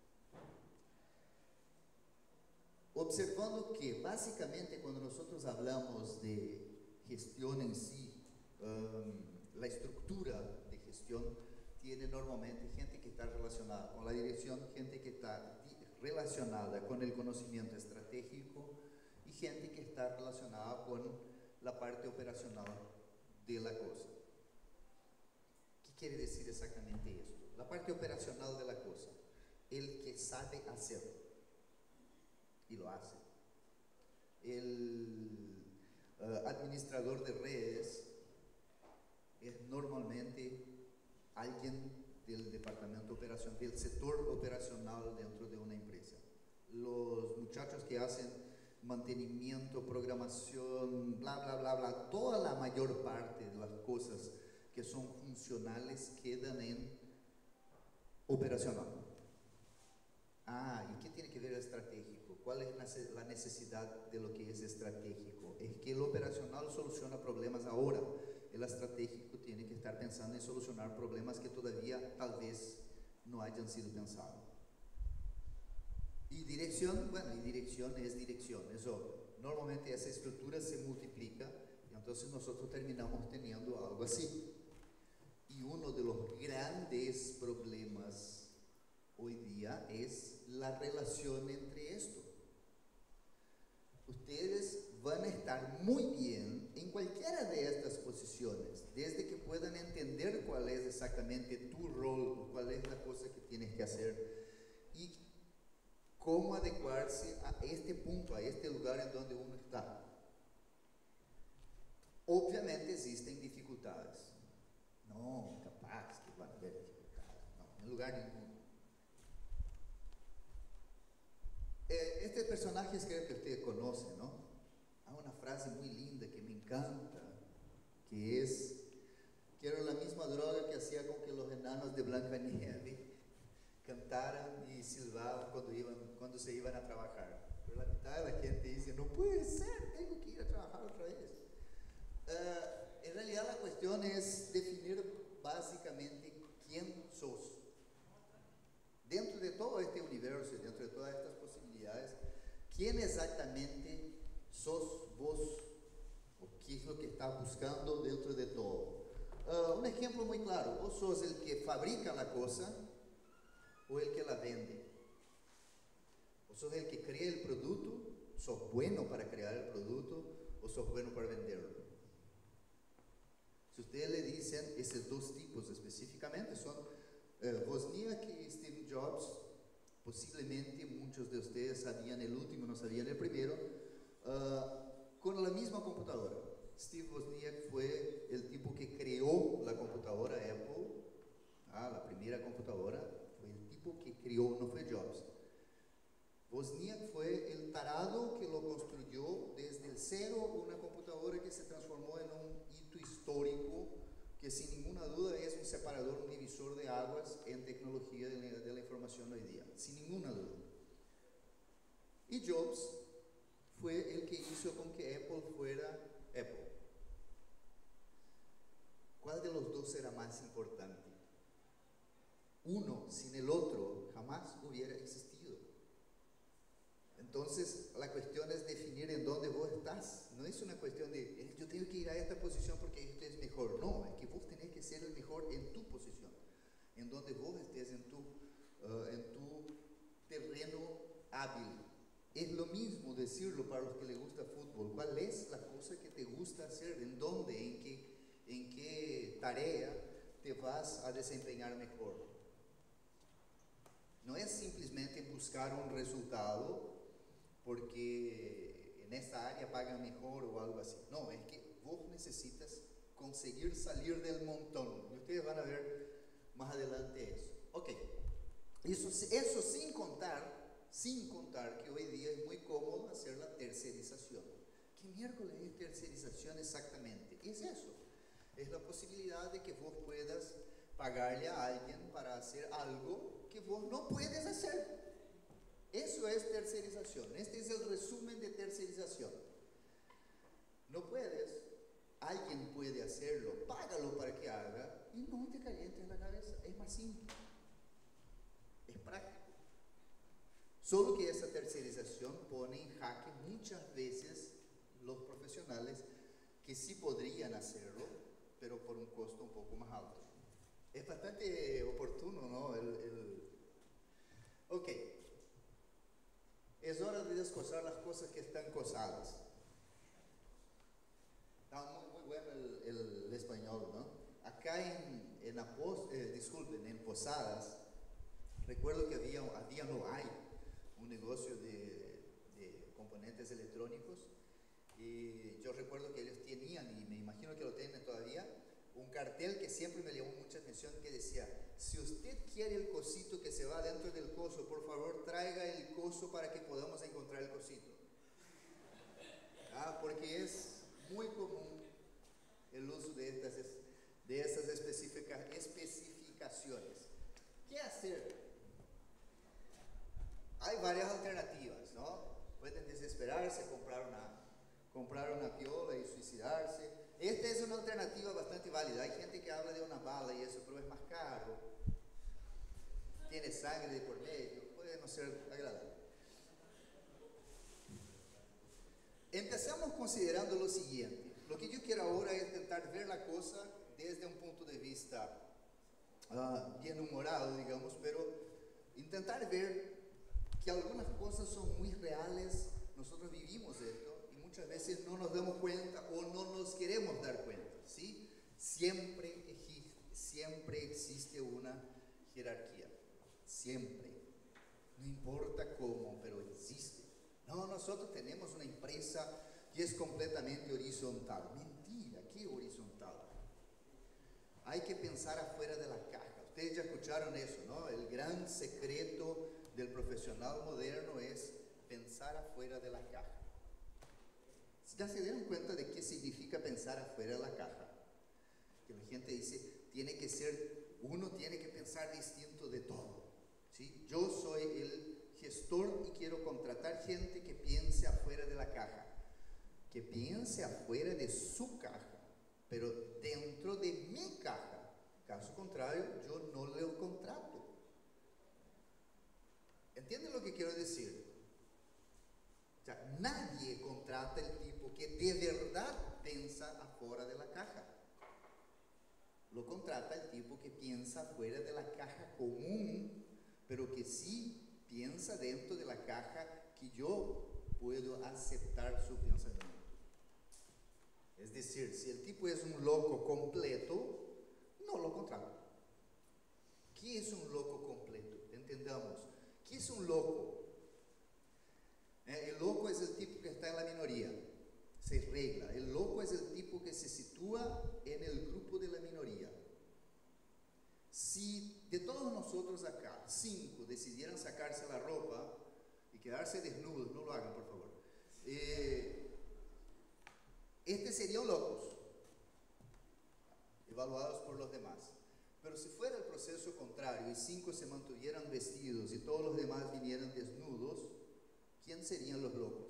Observando que básicamente cuando nosotros hablamos de gestión en sí, la estructura de gestión tiene normalmente gente que está relacionada con la dirección, gente que está relacionada con el conocimiento estratégico y gente que está relacionada con la parte operacional de la cosa. ¿Qué quiere decir exactamente esto? La parte operacional de la cosa, el que sabe hacer y lo hace. El administrador de redes es normalmente alguien del departamento operacional, del sector operacional dentro de una empresa. Los muchachos que hacen mantenimiento, programación, bla, bla, bla, bla, toda la mayor parte de las cosas que son funcionales quedan en operacional. ¿Y qué tiene que ver el estratégico? ¿Cuál es la necesidad de lo que es estratégico? Es que el operacional soluciona problemas ahora. El estratégico tiene que estar pensando en solucionar problemas que todavía tal vez no hayan sido pensados. Y dirección, bueno, y dirección, es obvio. Normalmente esa estructura se multiplica y entonces nosotros terminamos teniendo algo así. Y uno de los grandes problemas hoy día es la relación entre esto. Ustedes van a estar muy bien en cualquiera de estas posiciones, desde que puedan entender cuál es exactamente tu rol, cuál es la cosa que tienes que hacer y cómo adecuarse a este punto, a este lugar en donde uno está. Obviamente existen dificultades. No, capaz que van a haber dificultades. No, en lugar ninguno. Este personaje creo que usted conoce, ¿no? Hay una frase muy linda que me encanta, que es: quiero la misma droga que hacía con que los enanos de Blancanieves cantaran y silbaban cuando se iban a trabajar. Pero la mitad de la gente dice: no puede ser, tengo que ir a trabajar otra vez. En realidad la cuestión es definir básicamente quién sos. Dentro de todo este universo, dentro de todas estas posibilidades, ¿quién exactamente sos vos? ¿O qué es lo que estás buscando dentro de todo? Un ejemplo muy claro: vos sos el que fabrica la cosa o el que la vende. O sos el que crea el producto, sos bueno para crear el producto o sos bueno para venderlo. Si ustedes le dicen esos dos tipos específicamente, son Wozniak y Steve Jobs. Posiblemente muchos de ustedes sabían el último, no sabían el primero, con la misma computadora. Steve Wozniak fue el tipo que creó la computadora Apple, la primera computadora, fue el tipo que creó, no fue Jobs. Wozniak fue el tarado que lo construyó desde el cero, una computadora que se transformó en un hito histórico, que sin ninguna duda es un separador, un divisor de aguas en tecnología de la información hoy día, sin ninguna duda. Y Jobs fue el que hizo con que Apple fuera Apple. ¿Cuál de los dos era más importante? Uno sin el otro jamás hubiera existido. Entonces, la cuestión es definir en dónde vos estás. No es una cuestión de yo tengo que ir a esta posición porque esto es mejor. No, es que vos tenés que ser el mejor en tu posición, en donde vos estés en tu terreno hábil. Es lo mismo decirlo para los que les gusta fútbol. ¿Cuál es la cosa que te gusta hacer? ¿En dónde? ¿En qué tarea te vas a desempeñar mejor? No es simplemente buscar un resultado porque en esta área pagan mejor o algo así. No, es que vos necesitas conseguir salir del montón. Y ustedes van a ver más adelante eso. Ok, eso sin contar que hoy día es muy cómodo hacer la tercerización. ¿Qué miércoles es tercerización exactamente? Es eso. Es la posibilidad de que vos puedas pagarle a alguien para hacer algo que vos no puedes hacer. Eso es tercerización. Este es el resumen de tercerización. No puedes, alguien puede hacerlo, págalo para que haga y no te calientes la cabeza. Es más simple, es práctico. Solo que esa tercerización pone en jaque muchas veces los profesionales que sí podrían hacerlo, pero por un costo un poco más alto. Es bastante oportuno, ¿no? Ok, es hora de descosar las cosas que están cosadas. Está muy bueno el español, ¿no? Acá en Posadas, recuerdo que no hay un negocio de componentes electrónicos, y yo recuerdo que ellos tenían, y me imagino que lo tienen todavía, un cartel que siempre me llamó mucha atención, que decía: si usted quiere el cosito que se va dentro del coso, por favor traiga el coso para que podamos encontrar el cosito. Porque es muy común el uso de estas especificaciones. ¿Qué hacer? Hay varias alternativas, ¿no? Pueden desesperarse, comprar una piola y suicidarse. Esta es una alternativa bastante válida. Hay gente que habla de una bala y eso, pero es más caro. Tiene sangre de por medio, puede no ser agradable. Empezamos considerando lo siguiente. Lo que yo quiero ahora es intentar ver la cosa desde un punto de vista bien humorado, digamos, pero intentar ver que algunas cosas son muy reales. Nosotros vivimos esto y muchas veces no nos damos cuenta o no nos queremos dar cuenta, ¿sí? Siempre existe una jerarquía, siempre, no importa cómo, pero existe. No, nosotros tenemos una empresa que es completamente horizontal. Mentira, ¿qué horizontal? Hay que pensar afuera de la caja. Ustedes ya escucharon eso, ¿no? El gran secreto del profesional moderno es pensar afuera de la caja. ¿Ya se dieron cuenta de qué significa pensar afuera de la caja? Que la gente dice, uno tiene que pensar distinto de todo, ¿sí? Yo soy el gestor y quiero contratar gente que piense afuera de la caja, que piense afuera de su caja, pero dentro de mi caja. Caso contrario, yo no le contrato. ¿Entienden lo que quiero decir? O sea, nadie contrata el tipo que de verdad piensa afuera de la caja. Lo contrata el tipo que piensa afuera de la caja común, pero que sí piensa dentro de la caja que yo puedo aceptar su pensamiento. Es decir, si el tipo es un loco completo, no lo contrato. ¿Qué es un loco completo? Entendamos. ¿Qué es un loco? El loco es el tipo que está en la minoría, se regla. El loco es el tipo que se sitúa en el grupo de la minoría. Si de todos nosotros acá, 5 decidieran sacarse la ropa y quedarse desnudos, no lo hagan por favor, serían locos, evaluados por los demás. Pero si fuera el proceso contrario y 5 se mantuvieran vestidos y todos los demás vinieran desnudos, ¿quién serían los locos?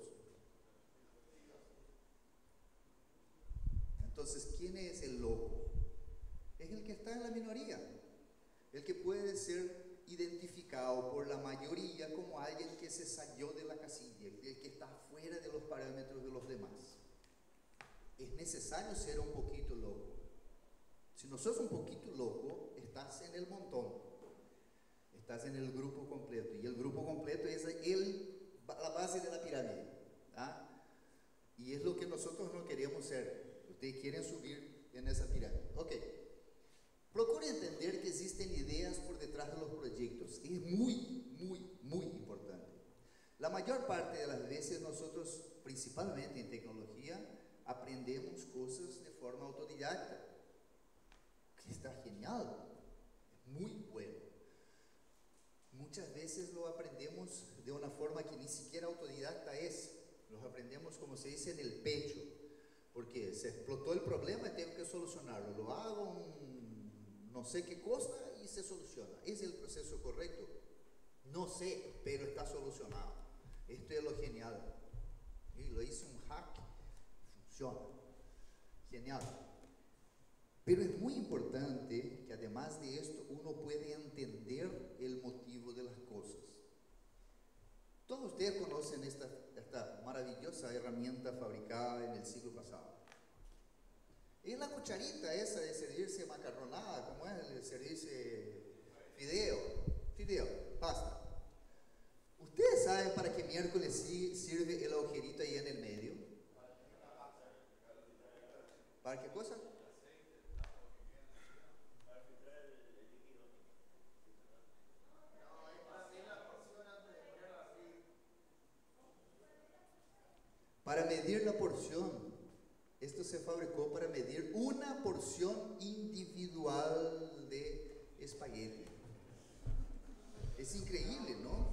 Entonces, ¿quién es el loco? Es el que está en la minoría, el que puede ser identificado por la mayoría como alguien que se salió de la casilla, el que está fuera de los parámetros de los demás. Es necesario ser un poquito loco. Si no sos un poquito loco, estás en el montón, estás en el grupo completo, y el grupo completo es la base de la pirámide, ¿ah? Y es lo que nosotros no queremos ser. Ustedes quieren subir en esa pirámide. Ok. Procure entender que existen ideas por detrás de los proyectos. Es muy importante. La mayor parte de las veces nosotros, principalmente en tecnología, aprendemos cosas de forma autodidacta, que está genial, es muy bueno. Muchas veces lo aprendemos de una forma que ni siquiera autodidacta es. Los aprendemos, como se dice, en el pecho, porque se explotó el problema y tengo que solucionarlo. Lo hago no sé qué cosa y se soluciona. ¿Es el proceso correcto? No sé, pero está solucionado. Esto es lo genial. Y lo hice un hack, funciona. Genial. Pero es muy importante que además de esto uno puede entender el motivo de las cosas. Todos ustedes conocen esta maravillosa herramienta fabricada en el siglo pasado. Es la cucharita esa de servirse macarronada, como es el servirse fideo, pasta. ¿Ustedes saben para qué miércoles sí sirve el agujerito ahí en el medio? ¿Para qué cosa? Para medir la porción. Esto se fabricó para medir una porción individual de espagueti. Es increíble, ¿no?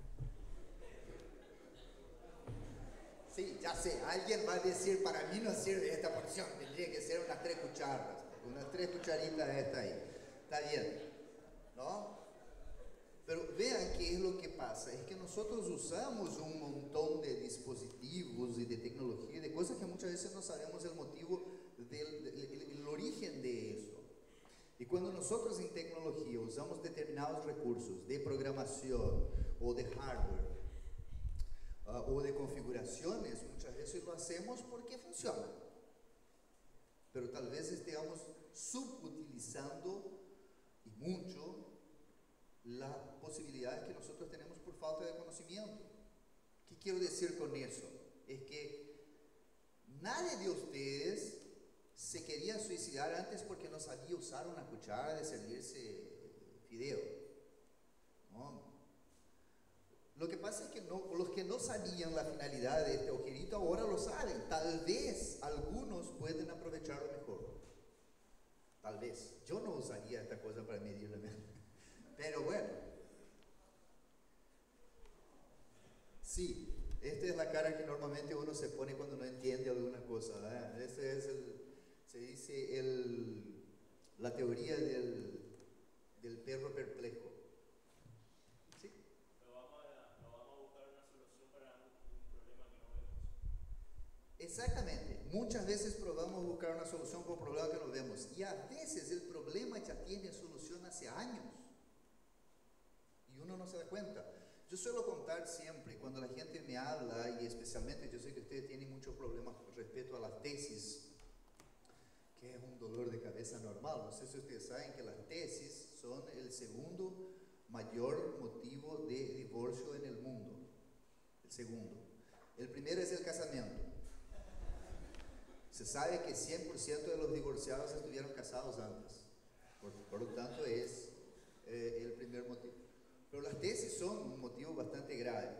Sí, ya sé, alguien va a decir, para mí no sirve esta porción, tendría que ser unas 3 cucharas, unas 3 cucharitas esta ahí. Está bien, ¿no? Pero vean qué es lo que pasa, es que nosotros usamos un montón de dispositivos y de tecnología, de cosas que muchas veces no sabemos el motivo, el origen de eso. Y cuando nosotros en tecnología usamos determinados recursos de programación o de hardware o de configuraciones, muchas veces lo hacemos porque funciona. Pero tal vez estemos subutilizando y mucho las posibilidades que nosotros tenemos por falta de conocimiento. ¿Qué quiero decir con eso? Es que nadie de ustedes se quería suicidar antes porque no sabía usar una cuchara de servirse fideo, ¿no? Lo que pasa es que los que no sabían la finalidad de este agujerito ahora lo saben. Tal vez algunos pueden aprovecharlo mejor. Tal vez. Yo no usaría esta cosa para medirla. Pero bueno. Sí, esta es la cara que normalmente uno se pone cuando no entiende alguna cosa, ¿verdad? Este es se dice la teoría del perro perplejo. ¿Sí? No vamos a buscar una solución para un problema que no vemos. Exactamente. Muchas veces probamos buscar una solución para un problema que no vemos. Y a veces el problema ya tiene solución hace años. Y uno no se da cuenta. Yo suelo contar siempre, cuando la gente me habla, y especialmente yo sé que ustedes tienen muchos problemas con respecto a las tesis, que es un dolor de cabeza normal. No sé si ustedes saben que las tesis son el segundo mayor motivo de divorcio en el mundo. El segundo. El primero es el casamiento. Se sabe que 100% de los divorciados estuvieron casados antes. Por lo tanto, es el primer motivo. Pero las tesis son un motivo bastante grave.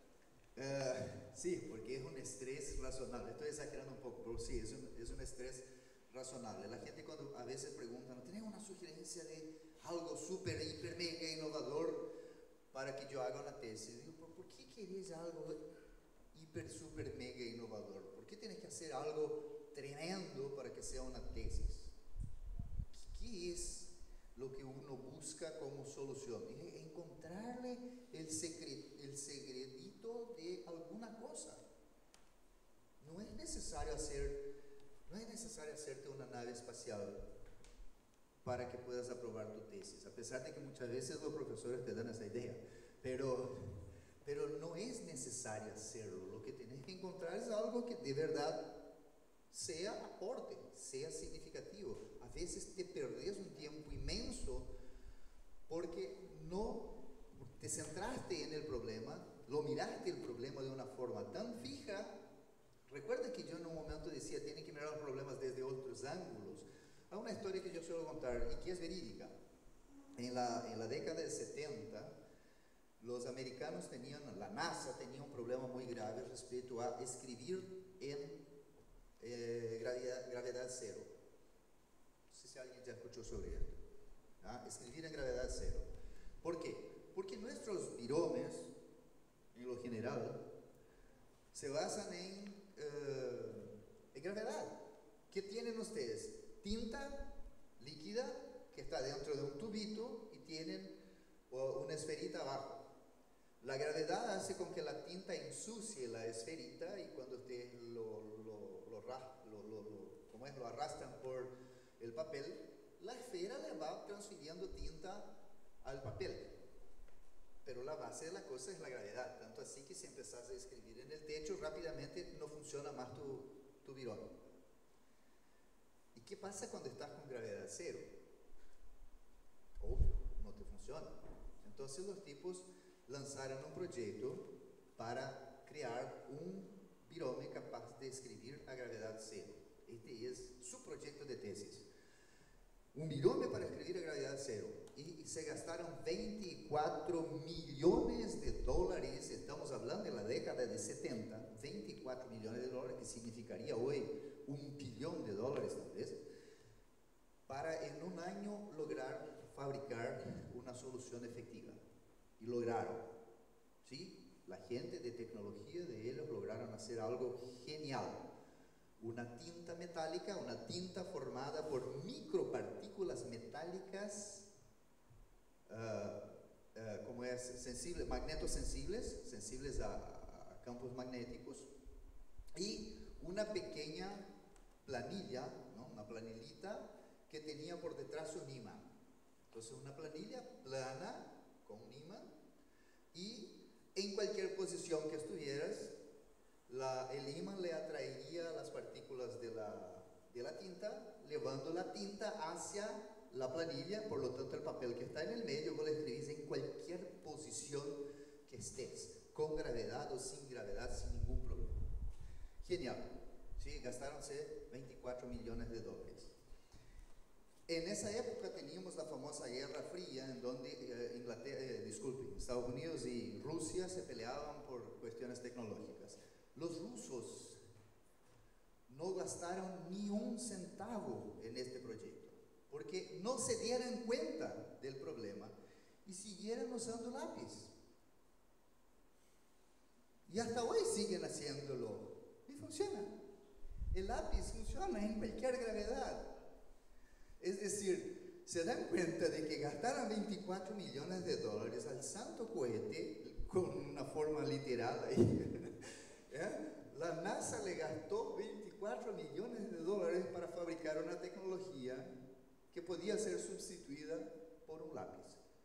Sí, porque es un estrés razonable. Estoy exagerando un poco, pero sí, es un estrés razonable. La gente cuando a veces pregunta, ¿no tenés una sugerencia de algo súper, hiper, mega innovador para que yo haga una tesis? Digo, ¿por qué querés algo hiper, súper, mega innovador? ¿Por qué tienes que hacer algo tremendo para que sea una tesis? ¿Qué es lo que uno busca como solución? Es encontrarle el secretito de alguna cosa. No es necesario hacerte una nave espacial para que puedas aprobar tu tesis, a pesar de que muchas veces los profesores te dan esa idea, pero no es necesario hacerlo. Lo que tienes que encontrar es algo que de verdad sea aporte, sea significativo. A veces te perdés un tiempo inmenso porque no te centraste en el problema, lo miraste el problema de una forma tan fija. Recuerda que yo en un momento decía, tiene que mirar los problemas desde otros ángulos. Hay una historia que yo suelo contar y que es verídica. En la década del 70, los americanos la NASA tenía un problema muy grave respecto a escribir en gravedad cero. No sé si alguien ya escuchó sobre esto. Escribir en gravedad cero. ¿Por qué? Porque nuestros viromes, en lo general, se basan en gravedad. ¿Qué tienen ustedes? Tinta líquida que está dentro de un tubito y tienen una esferita abajo. La gravedad hace con que la tinta ensucie la esferita y cuando ustedes lo arrastran por el papel, la esfera le va transfiriendo tinta al papel. Pero la base de la cosa es la gravedad, tanto así que si empezás a escribir en el techo, rápidamente no funciona más tu virón. ¿Y ¿Qué pasa cuando estás con gravedad cero? Obvio, no te funciona. Entonces los tipos lanzaron un proyecto para crear un virome capaz de escribir a gravedad cero. Este es su proyecto de tesis. Un virome para escribir a gravedad cero. Y se gastaron 24 millones de dólares, estamos hablando de la década de 70, 24 millones de dólares, que significaría hoy $1 billón tal vez, para en un año lograr fabricar una solución efectiva. Y lograron, ¿sí? La gente de tecnología de ellos lograron hacer algo genial. Una tinta metálica, una tinta formada por micropartículas metálicas, como es sensible, magnetosensibles, sensibles a campos magnéticos, y una pequeña planilla, ¿no? Una planillita que tenía por detrás un imán. Entonces una planilla plana con un imán, y en cualquier posición que estuvieras, el imán le atraería las partículas de la tinta, llevando la tinta hacia la planilla. Por lo tanto el papel que está en el medio vos lo escribís en cualquier posición que estés, con gravedad o sin gravedad, sin ningún problema. Genial, ¿sí? Gastaronse 24 millones de dólares. En esa época teníamos la famosa Guerra Fría, en donde Estados Unidos y Rusia se peleaban por cuestiones tecnológicas. Los rusos no gastaron ni un centavo en este proyecto, porque no se dieron cuenta del problema y siguieron usando lápiz. Y hasta hoy siguen haciéndolo y funciona. El lápiz funciona en cualquier gravedad. Es decir, se dan cuenta de que gastaron 24 millones de dólares al santo cohete, con una forma literal ahí. La NASA le gastó 24 millones de dólares para fabricar una tecnología que podía ser sustituida por un lápiz.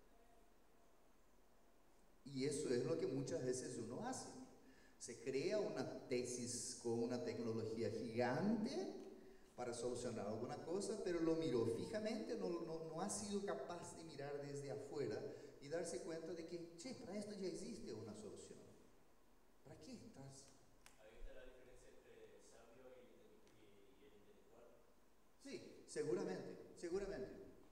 Y eso es lo que muchas veces uno hace. Se crea una tesis con una tecnología gigante para solucionar alguna cosa, pero lo miró fijamente, no ha sido capaz de mirar desde afuera y darse cuenta de que, che, para esto ya existe una solución. ¿Para qué estás? Ahí está la diferencia entre sabio y el intelectual. Sí, seguramente.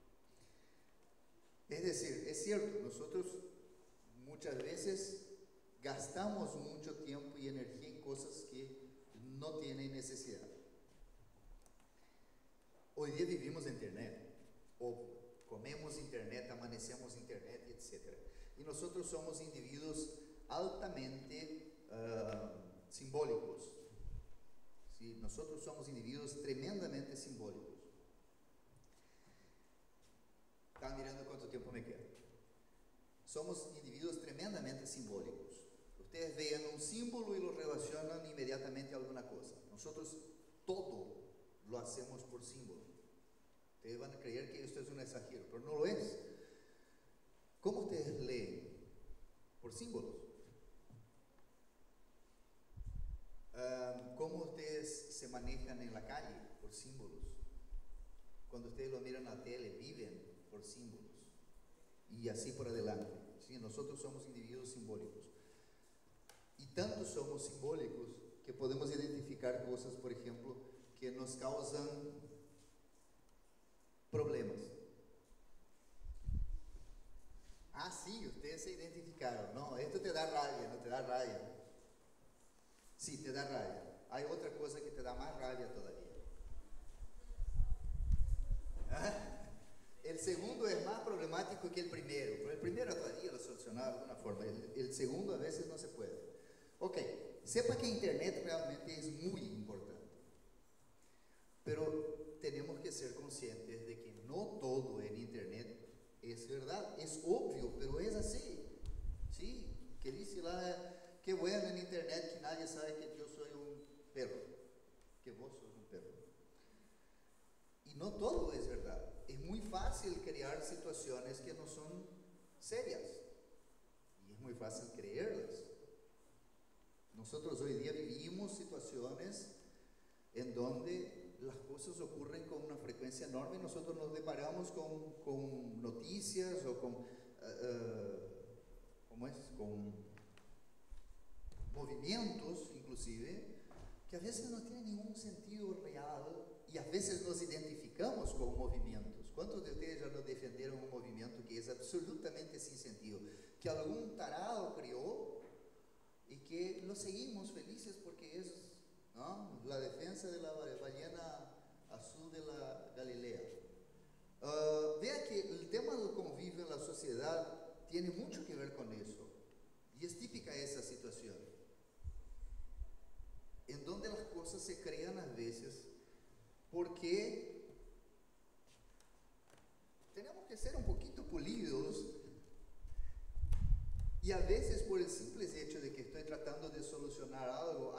Es decir, es cierto, nosotros muchas veces gastamos mucho tiempo y energía en cosas que no tienen necesidad. Hoy día vivimos internet, o comemos internet, amanecemos internet, etc. Y nosotros somos individuos altamente simbólicos. ¿Sí? Nosotros somos individuos tremendamente simbólicos. Están mirando cuánto tiempo me queda. Somos individuos tremendamente simbólicos. Ustedes vean un símbolo y lo relacionan inmediatamente a alguna cosa. Nosotros todo lo hacemos por símbolo. Ustedes van a creer que esto es un exagero, pero no lo es. ¿Cómo ustedes leen? Por símbolos. ¿Cómo ustedes se manejan en la calle? Por símbolos. Cuando ustedes lo miran en la tele, viven por símbolos. Y así por adelante. ¿Sí? Nosotros somos individuos simbólicos. Y tanto somos simbólicos que podemos identificar cosas, por ejemplo, que nos causan problemas. Ah, sí, ustedes se identificaron. No, esto te da rabia, no te da rabia. Sí, te da rabia. Hay otra cosa que te da más rabia todavía. ¿Ah? El segundo es más problemático que el primero, pero el primero todavía lo solucionaba de alguna forma. El segundo a veces no se puede. Ok, sepa que Internet realmente es muy importante, pero tenemos que ser conscientes de que no todo en Internet es verdad. Es obvio, pero es así. ¿Sí? Que dice lá, qué bueno en Internet que nadie sabe que yo soy un perro, que vos sos un perro. Y no todo es verdad. Es muy fácil crear situaciones que no son serias y es muy fácil creerlas. Nosotros hoy día vivimos situaciones en donde las cosas ocurren con una frecuencia frecuencia enorme, nosotros nos deparamos con noticias o con, ¿cómo es? Con movimientos, inclusive, que a veces no tienen ningún sentido real y a veces nos identificamos con movimientos. ¿Cuántos de ustedes ya no defendieron un movimiento que es absolutamente sin sentido? Que algún tarado creó y que lo seguimos felices porque es, ¿no?, la defensa de la ballena azul de la Galilea. Vea que el tema del convivio en la sociedad tiene mucho que ver con eso. Y es típica esa situación, en donde las cosas se crean a veces porque tenemos que ser un poquito pulidos, y a veces por el simple hecho de que estoy tratando de solucionar algo,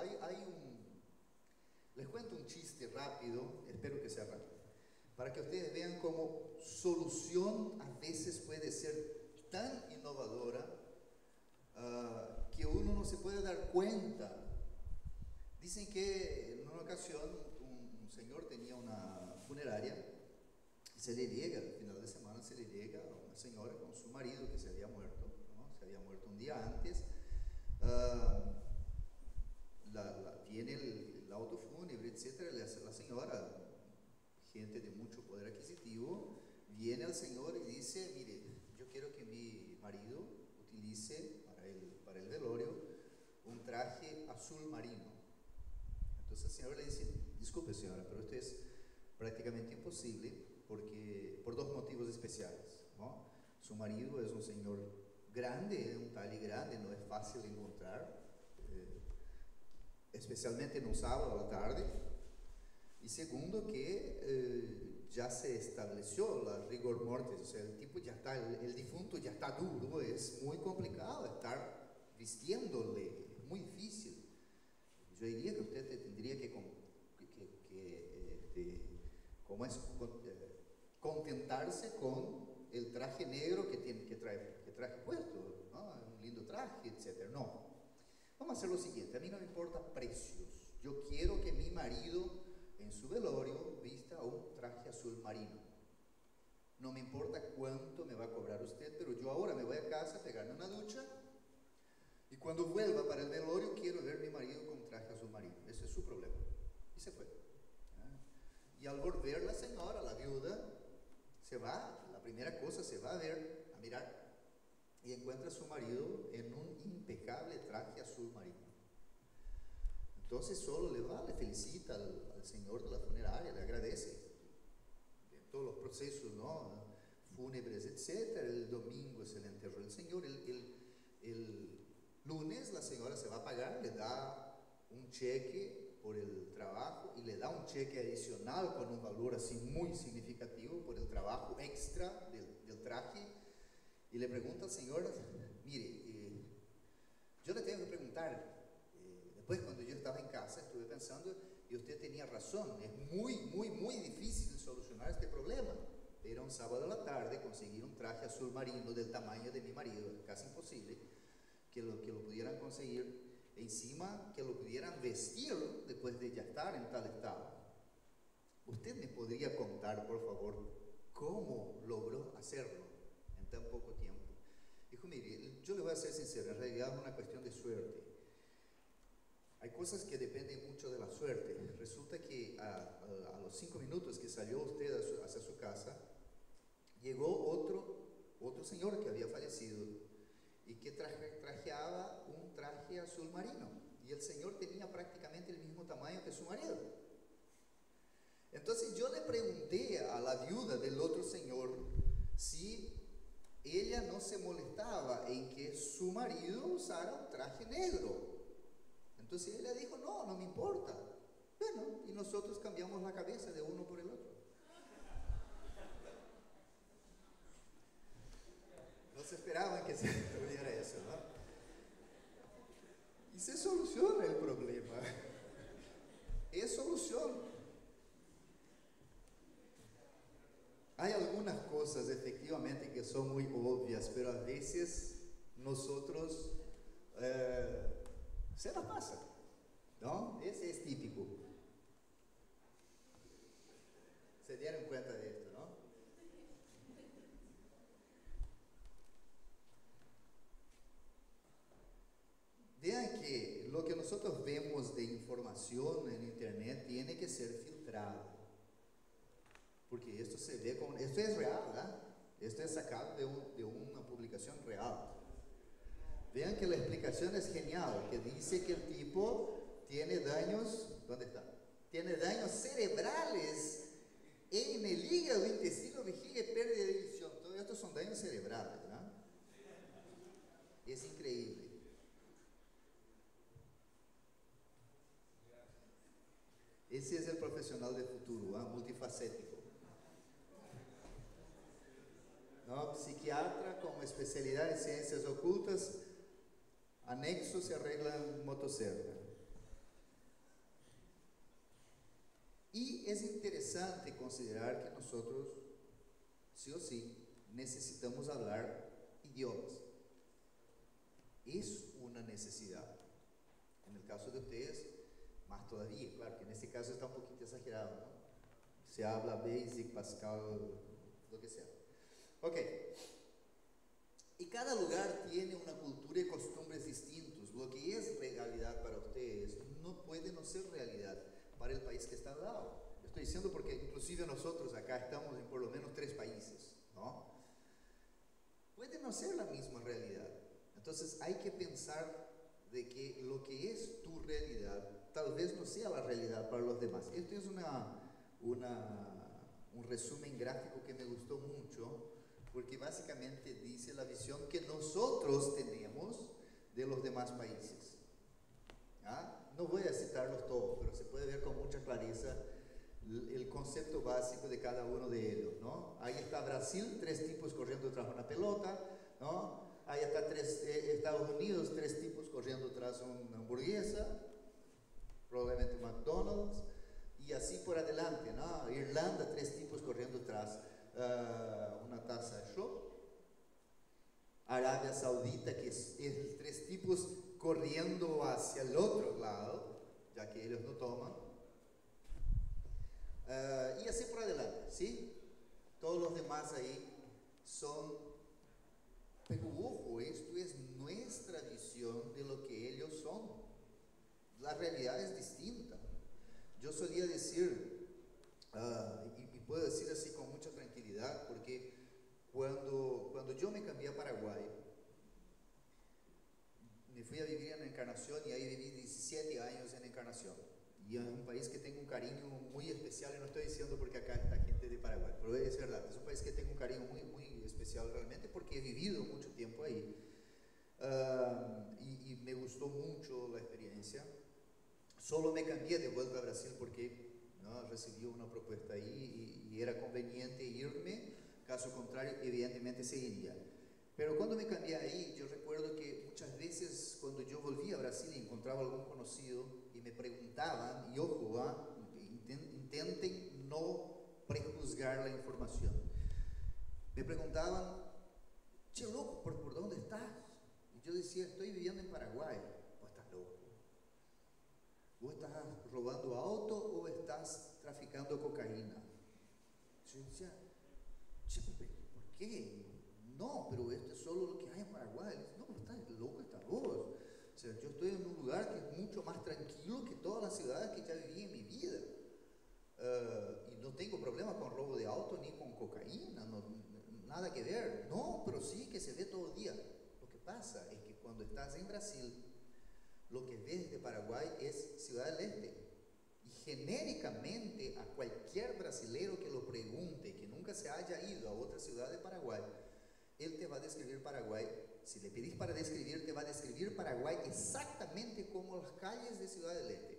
les cuento un chiste rápido, espero que sea rápido, para que ustedes vean cómo solución a veces puede ser tan innovadora que uno no se puede dar cuenta. Dicen que en una ocasión un señor tenía una funeraria y se le llega, al final de semana se le llega a una señora con su marido que se había muerto, ¿no? Se había muerto un día antes. Tiene el auto fúnebre, etcétera. La señora, gente de mucho poder adquisitivo, viene al señor y dice: mire, yo quiero que mi marido utilice para el velorio un traje azul marino. Entonces el señor le dice: disculpe señora, pero esto es prácticamente imposible por dos motivos especiales, ¿no? Su marido es un señor grande, un talle grande, no es fácil de encontrar, especialmente en un sábado a la tarde. Y segundo, que ya se estableció la rigor mortis, o sea, el tipo ya está, el difunto ya está duro, es muy complicado estar vistiéndole, es muy difícil. Yo diría que usted tendría que contentarse con el traje negro que traje puesto, ¿no? Un lindo traje, etc. No. Vamos a hacer lo siguiente: a mí no me importa precios. Yo quiero que mi marido en su velorio vista un traje azul marino. No me importa cuánto me va a cobrar usted, pero yo ahora me voy a casa a pegarme una ducha y cuando vuelva para el velorio quiero ver a mi marido con traje azul marino. Ese es su problema. Y se fue. Y al volver la señora, la viuda, se va, la primera cosa, se va a mirar, y encuentra a su marido en un impecable traje azul marino. Entonces solo le felicita al señor de la funeraria, le agradece de todos los procesos, ¿no?, fúnebres, etc. El domingo se le enterró el señor. El lunes la señora se va a pagar, le da un cheque por el trabajo y le da un cheque adicional con un valor así muy significativo por el trabajo extra del traje, y le pregunta al señor: mire, yo le tengo que preguntar, después cuando yo estaba en casa estuve pensando y usted tenía razón, es muy difícil solucionar este problema. Era un sábado a la tarde, conseguir un traje azul marino del tamaño de mi marido, es casi imposible que lo pudieran conseguir. Encima que lo pudieran vestir después de ya estar en tal estado. ¿Usted me podría contar, por favor, cómo logró hacerlo en tan poco tiempo? Dijo: mire, yo le voy a ser sincero, en realidad es una cuestión de suerte. Hay cosas que dependen mucho de la suerte. Resulta que a los 5 minutos que salió usted hacia su casa, llegó otro señor que había fallecido y que trajeaba un traje azul marino, y el señor tenía prácticamente el mismo tamaño que su marido. Entonces yo le pregunté a la viuda del otro señor si ella no se molestaba en que su marido usara un traje negro. Entonces ella dijo: no me importa. Bueno, y nosotros cambiamos la cabeza de uno por el otro. No se esperaban que se tuviera eso, ¿no? Y se soluciona el problema. Es solución. Hay algunas cosas efectivamente que son muy obvias, pero a veces nosotros se nos pasa, ¿no? Ese es típico. ¿Se dieron cuenta vean que lo que nosotros vemos de información en internet tiene que ser filtrado. Porque esto se ve como, esto es real, ¿verdad? Esto es sacado de una publicación real. Vean que la explicación es genial, que dice que el tipo tiene daños, ¿dónde está? Tiene daños cerebrales en el hígado, intestino, vejiga y pérdida de visión. Todo esto son daños cerebrales, ¿verdad? Es increíble. Ese es el profesional del futuro, ¿eh? Multifacético. ¿No? Psiquiatra con especialidad en ciencias ocultas, anexo se arregla en motosierra. Y es interesante considerar que nosotros, sí o sí, necesitamos hablar idiomas. Es una necesidad. En el caso de ustedes, más todavía, claro que en este caso está un poquito exagerado, ¿no? Se habla Basic, Pascal, lo que sea. Ok. Y cada lugar tiene una cultura y costumbres distintos. Lo que es realidad para ustedes no puede no ser realidad para el país que está al lado. Yo estoy diciendo porque inclusive nosotros acá estamos en por lo menos 3 países, ¿no? Puede no ser la misma realidad. Entonces hay que pensar de que lo que es tu realidad tal vez no sea la realidad para los demás. Esto es un resumen gráfico que me gustó mucho, porque básicamente dice la visión que nosotros tenemos de los demás países. ¿Ah? No voy a citarlos todos, pero se puede ver con mucha clareza el concepto básico de cada uno de ellos, ¿no? Ahí está Brasil, 3 tipos corriendo tras una pelota, ¿no? Ahí está Estados Unidos, 3 tipos corriendo tras una hamburguesa, probablemente McDonald's, y así por adelante, ¿no? Irlanda, 3 tipos corriendo tras una taza de shop. Arabia Saudita, que es 3 tipos corriendo hacia el otro lado, ya que ellos no toman. Y así por adelante, ¿sí? Todos los demás ahí son... Pero ojo, esto es nuestra visión de lo que ellos son. La realidad es distinta. Yo solía decir, y puedo decir así con mucha tranquilidad, porque cuando yo me cambié a Paraguay, me fui a vivir en Encarnación y ahí viví 17 años en Encarnación. Y es un país que tengo un cariño muy especial, y no estoy diciendo porque acá está gente de Paraguay, pero es verdad, es un país que tengo un cariño muy, muy especial realmente, porque he vivido mucho tiempo ahí. Y me gustó mucho la experiencia. Solo me cambié de vuelta a Brasil porque, ¿no?, recibí una propuesta ahí y era conveniente irme, caso contrario, evidentemente seguiría. Pero cuando me cambié ahí, yo recuerdo que muchas veces cuando yo volví a Brasil y encontraba algún conocido y me preguntaban, y ojo, intenten no prejuzgar la información. Me preguntaban, che, loco, ¿por dónde estás? Y yo decía, estoy viviendo en Paraguay. Vos estás loco. ¿Vos estás robando auto o estás traficando cocaína? Yo decía, che, ¿por qué? No, pero esto es solo lo que hay en Paraguay. No, estás loco, estás vos. O sea, yo estoy en un lugar que es mucho más tranquilo que todas las ciudades que ya viví en mi vida. Y no tengo problema con robo de auto ni con cocaína, nada que ver. No, pero sí que se ve todo el día. Lo que pasa es que cuando estás en Brasil, lo que ves de Paraguay es Ciudad del Este. Y genéricamente a cualquier brasilero que lo pregunte, que nunca se haya ido a otra ciudad de Paraguay, él te va a describir Paraguay. Si le pedís para describir, te va a describir Paraguay exactamente como las calles de Ciudad del Este.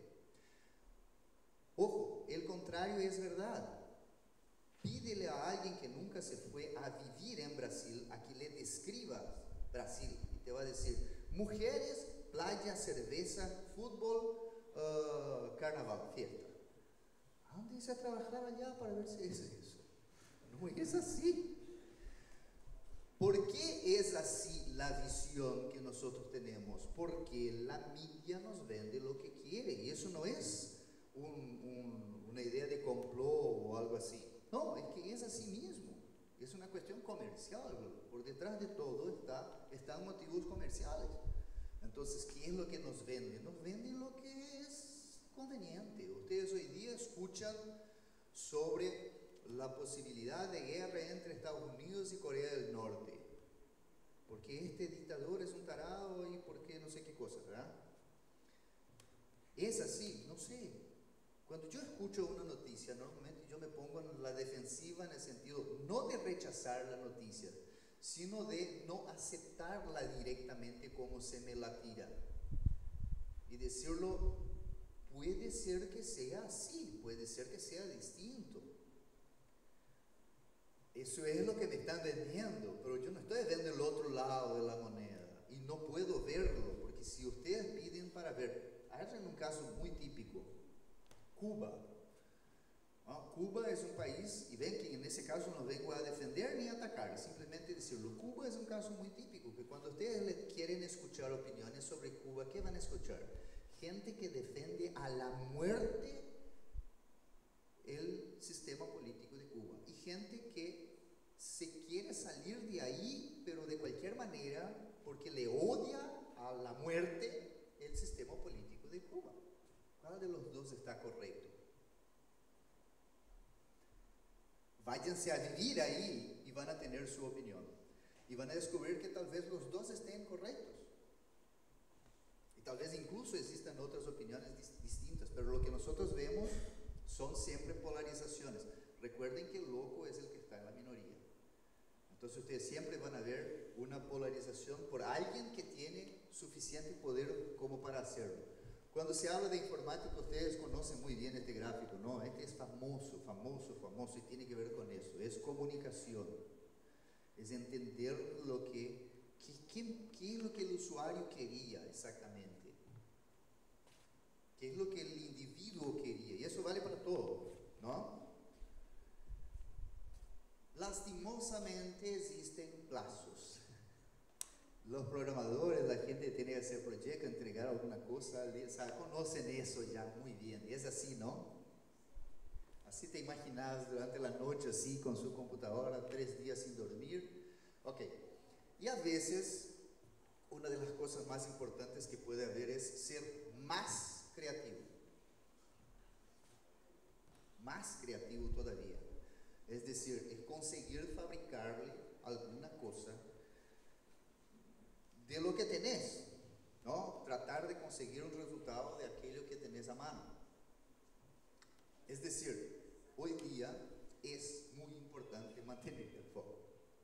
Ojo, el contrario es verdad. Pídele a alguien que nunca se fue a vivir en Brasil a que le describa Brasil y te va a decir mujeres, playa, cerveza, fútbol, carnaval, fiesta. ¿A dónde se trabajaba allá para ver si es eso? No es así. ¿Por qué es así la visión que nosotros tenemos? Porque la media nos vende lo que quiere, y eso no es una idea de complot o algo así. No, es que es así mismo. Es una cuestión comercial. Por detrás de todo están motivos comerciales. Entonces, ¿qué es lo que nos vende? Nos vende lo que es conveniente. Ustedes hoy día escuchan sobre la posibilidad de guerra entre Estados Unidos y Corea del Norte. Porque este dictador es un tarado y porque no sé qué cosa, ¿verdad? Es así, no sé. Cuando yo escucho una noticia, normalmente yo me pongo en la defensiva en el sentido no de rechazar la noticia, sino de no aceptarla directamente como se me la tira. Y decirlo, puede ser que sea así, puede ser que sea distinto. Eso es lo que me están vendiendo, pero yo no estoy viendo el otro lado de la moneda y no puedo verlo, porque si ustedes piden para ver, hagan un caso muy típico, Cuba. ¿No? Cuba es un país, y ven que en ese caso no vengo a defender ni a atacar, simplemente decirlo. Cuba es un caso muy típico, que cuando ustedes quieren escuchar opiniones sobre Cuba, ¿qué van a escuchar? Gente que defiende a la muerte el sistema político de Cuba, y gente que se quiere salir de ahí, pero de cualquier manera, porque le odia a la muerte el sistema político de Cuba. ¿Cuál de los dos está correcto? Váyanse a vivir ahí y van a tener su opinión. Y van a descubrir que tal vez los dos estén correctos. Y tal vez incluso existan otras opiniones distintas, pero lo que nosotros vemos son siempre polarizaciones. Recuerden que el loco es el que está en la minoría. Entonces ustedes siempre van a ver una polarización por alguien que tiene suficiente poder como para hacerlo. Cuando se habla de informática, ustedes conocen muy bien este gráfico, ¿no? Este es famoso, famoso, famoso, y tiene que ver con eso. Es comunicación. Es entender lo qué es lo que el usuario quería exactamente. ¿Qué es lo que el individuo quería? Y eso vale para todo, ¿no? Lastimosamente existen plazos. Los programadores, la gente que tiene que hacer proyectos, entregar alguna cosa, conocen eso ya muy bien. Y es así, ¿no? Así te imaginas durante la noche, así, con su computadora, 3 días sin dormir. Ok. Y a veces, una de las cosas más importantes que puede haber es ser más creativo. Más creativo todavía. Es decir, es conseguir fabricarle alguna cosa de lo que tenés, ¿no? Tratar de conseguir un resultado de aquello que tenés a mano. Es decir, hoy día es muy importante mantener el foco.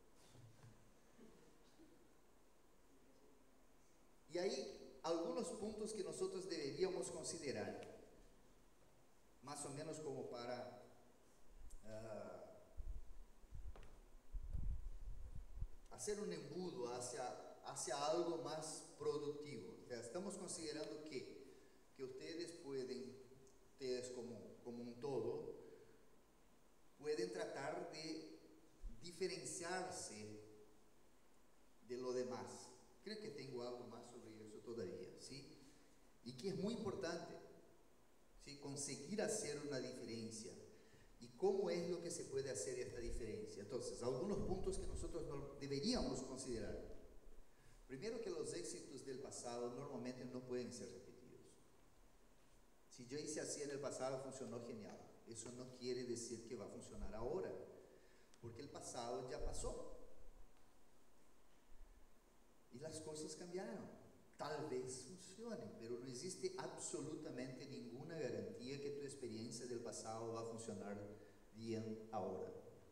Y hay algunos puntos que nosotros deberíamos considerar, más o menos como para hacer un embudo hacia algo más productivo. O sea, estamos considerando que ustedes pueden, ustedes como un todo, pueden tratar de diferenciarse de lo demás. Creo que tengo algo más sobre eso todavía, ¿sí? Y que es muy importante, ¿sí? Conseguir hacer una diferencia. ¿Y cómo es lo que se puede hacer esta diferencia? Entonces, algunos puntos que nosotros deberíamos considerar. Primero, que los éxitos del pasado normalmente no pueden ser repetidos. Si yo hice así en el pasado, funcionó genial. Eso no quiere decir que va a funcionar ahora, porque el pasado ya pasó. Y las cosas cambiaron. Tal vez funcione, pero no existe absolutamente ninguna garantía que tu experiencia del pasado va a funcionar bien ahora.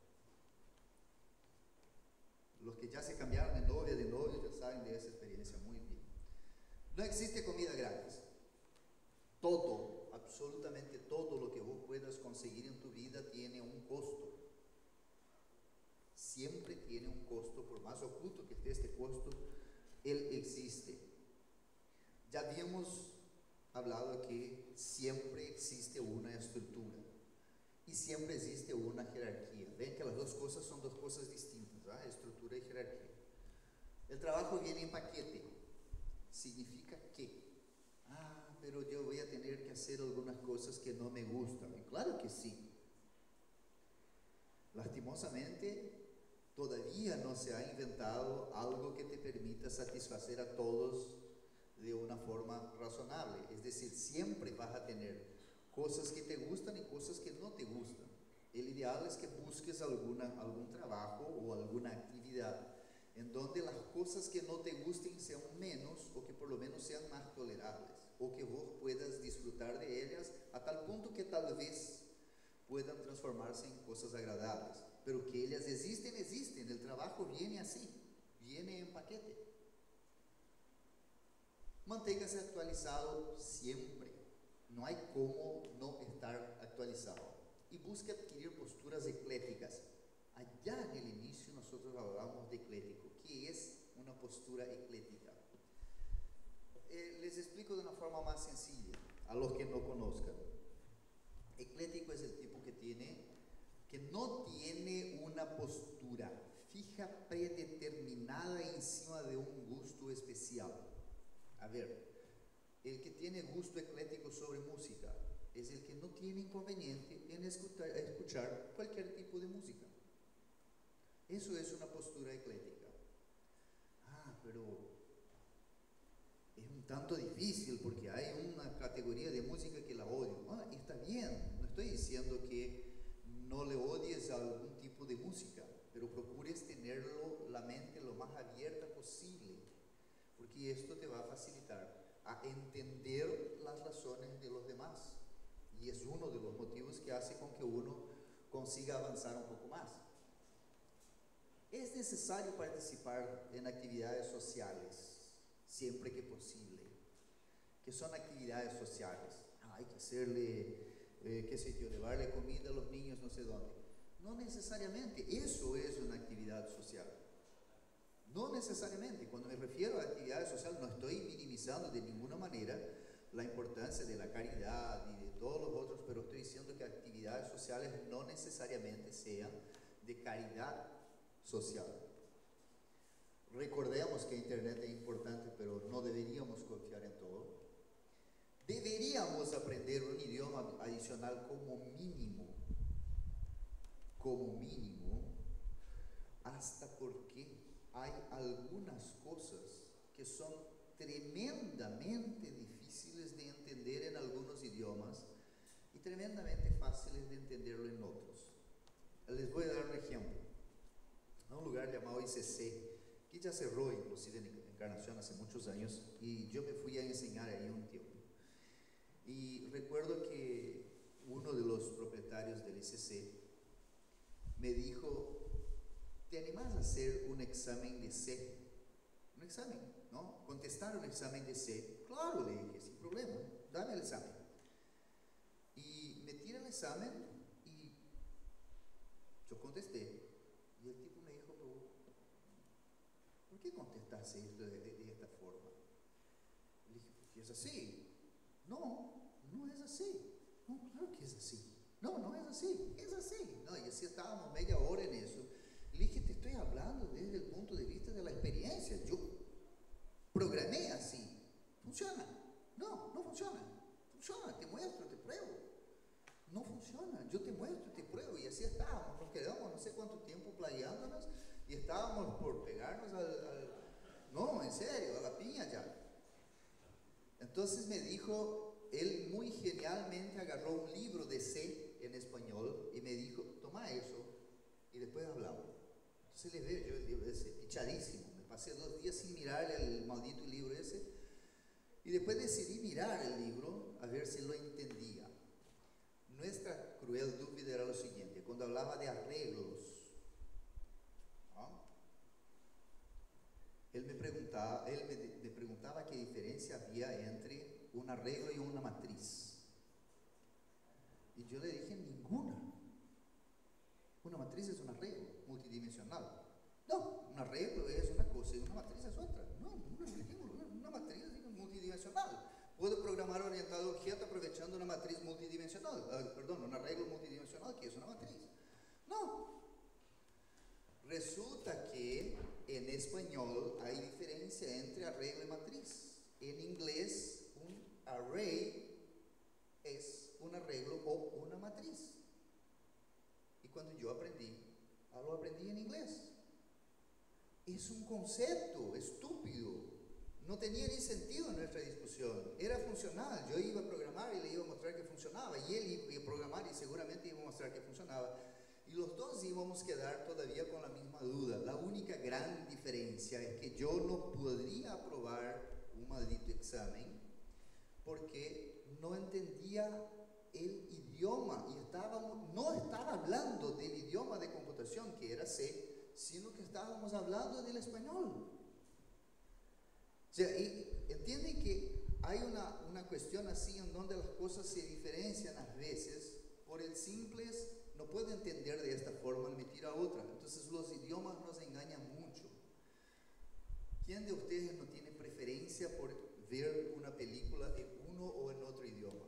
Los que ya se cambiaron de novio, ya saben de esa experiencia muy bien. No existe comida gratis. Todo, absolutamente todo lo que vos puedas conseguir en tu vida tiene un costo. Siempre tiene un costo, por más oculto que esté este costo, él existe. Ya habíamos hablado que siempre existe una estructura y siempre existe una jerarquía. Ven que las dos cosas son dos cosas distintas, ¿verdad? Estructura y jerarquía. El trabajo viene en paquete. Significa que, pero yo voy a tener que hacer algunas cosas que no me gustan. Y claro que sí. Lastimosamente, todavía no se ha inventado algo que te permita satisfacer a todos de una forma razonable. Es decir, siempre vas a tener cosas que te gustan y cosas que no te gustan. El ideal es que busques algún trabajo o alguna actividad en donde las cosas que no te gusten sean menos o que por lo menos sean más tolerables o que vos puedas disfrutar de ellas a tal punto que tal vez puedan transformarse en cosas agradables. Pero que ellas existen, existen. El trabajo viene así, viene en paquete. Manténgase actualizado siempre. No hay cómo no estar actualizado. Y busque adquirir posturas ecléticas. Allá en el inicio nosotros hablamos de eclético. ¿Qué es una postura eclética? Les explico de una forma más sencilla a los que no conozcan. Eclético es el tipo que no tiene una postura fija, predeterminada encima de un gusto especial. A ver, el que tiene gusto eclético sobre música es el que no tiene inconveniente en escuchar cualquier tipo de música. Eso es una postura eclética. Pero es un tanto difícil porque hay una categoría de música que la odio. Está bien, no estoy diciendo que no le odies a algún tipo de música, pero procures tenerlo, la mente lo más abierta posible, porque esto te va a facilitar a entender las razones de los demás. Y es uno de los motivos que hace con que uno consiga avanzar un poco más. Es necesario participar en actividades sociales, siempre que posible. ¿Qué son actividades sociales? Hay que hacerle, qué sé yo, llevarle comida a los niños no sé dónde. No necesariamente, eso es una actividad social. No necesariamente. Cuando me refiero a actividades sociales, no estoy minimizando de ninguna manera la importancia de la caridad y de todos los otros, pero estoy diciendo que actividades sociales no necesariamente sean de caridad social. Recordemos que Internet es importante, pero no deberíamos confiar en todo. Deberíamos aprender un idioma adicional como mínimo, hasta porque hay algunas cosas que son tremendamente difíciles de entender en algunos idiomas y tremendamente fáciles de entenderlo en otros. Les voy a dar un ejemplo. A un lugar llamado ICC, que ya cerró inclusive en Encarnación hace muchos años, y yo me fui a enseñar ahí un tiempo. Y recuerdo que uno de los propietarios del ICC me dijo: ¿te animás a hacer un examen de C? Un examen, ¿no? Contestar un examen de C. Claro, le dije, sin problema, dame el examen. Y me tira el examen y yo contesté. Y el tipo me dijo: ¿por qué contestaste esto de esta forma? Le dije: porque es así. No, no es así. No, claro que es así. No, no es así, es así. No, y así estábamos media hora en eso. Le dije: te estoy hablando desde el punto de vista de la experiencia. Yo programé así. ¿Funciona? No, no funciona. Funciona, te muestro, te pruebo. No funciona, yo te muestro, te pruebo. Y así estábamos, nos quedamos no sé cuánto tiempo playándonos y estábamos por pegarnos no, en serio, a la piña ya. Entonces me dijo, él muy genialmente agarró un libro de C en español y me dijo: toma eso y después hablamos. Entonces le veo yo el libro ese, pichadísimo. Me pasé 2 días sin mirar el maldito libro ese y después decidí mirar el libro a ver si lo entendía. Nuestra cruel dúvida era lo siguiente: cuando hablaba de arreglos, ¿no? Él me preguntaba qué diferencia había entre un arreglo y una matriz. Y yo le dije: ninguna. Una matriz es un arreglo multidimensional. No, un arreglo es una cosa y una matriz es otra. No, una matriz es multidimensional. Puedo programar orientado a objeto aprovechando una matriz multidimensional. Un arreglo multidimensional que es una matriz. No. Resulta que en español hay diferencia entre arreglo y matriz. En inglés, un array es un arreglo o una matriz. Y cuando yo lo aprendí en inglés. Es un concepto estúpido. No tenía ni sentido en nuestra funcional. Yo iba a programar y le iba a mostrar que funcionaba, y él iba a programar y seguramente iba a mostrar que funcionaba. Y los dos íbamos a quedar todavía con la misma duda. La única gran diferencia es que yo no podría aprobar un maldito examen porque no entendía el idioma y no estaba hablando del idioma de computación, que era C, sino que estábamos hablando del español. O sea, y entienden que hay una cuestión así en donde las cosas se diferencian a veces por el simples, no puedo entender de esta forma, me tira a otra. Entonces los idiomas nos engañan mucho. ¿Quién de ustedes no tiene preferencia por ver una película en uno o en otro idioma?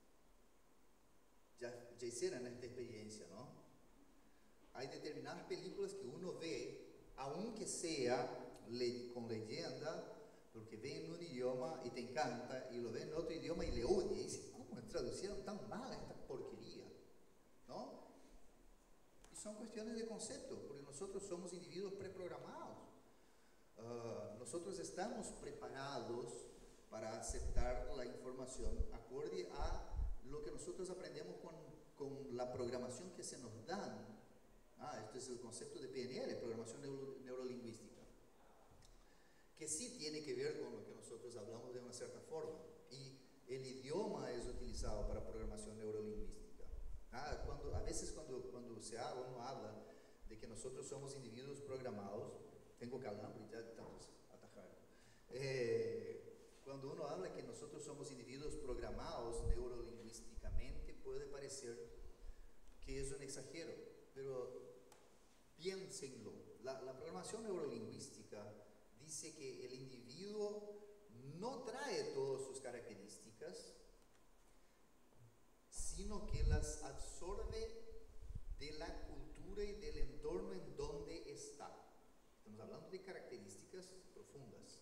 Ya hicieron esta experiencia, ¿no? Hay determinadas películas que uno ve, aunque sea con leyenda, porque ve en un idioma y te encanta, y lo ve en otro idioma y le odia, y dice, ¿cómo traducieron tan mal esta porquería? ¿No? Y son cuestiones de concepto, porque nosotros somos individuos preprogramados. Nosotros estamos preparados para aceptar la información acorde a lo que nosotros aprendemos con la programación que se nos dan. Este es el concepto de PNL, programación neurolingüística, que sí tiene que ver con lo que nosotros hablamos de una cierta forma, y el idioma es utilizado para programación neurolingüística. A veces cuando uno habla de que nosotros somos individuos programados, tengo calambre, ya estamos atajando. Cuando uno habla que nosotros somos individuos programados neurolingüísticamente, puede parecer que es un exagero, pero piénsenlo. La programación neurolingüística dice que el individuo no trae todas sus características, sino que las absorbe de la cultura y del entorno en donde está. Estamos hablando de características profundas.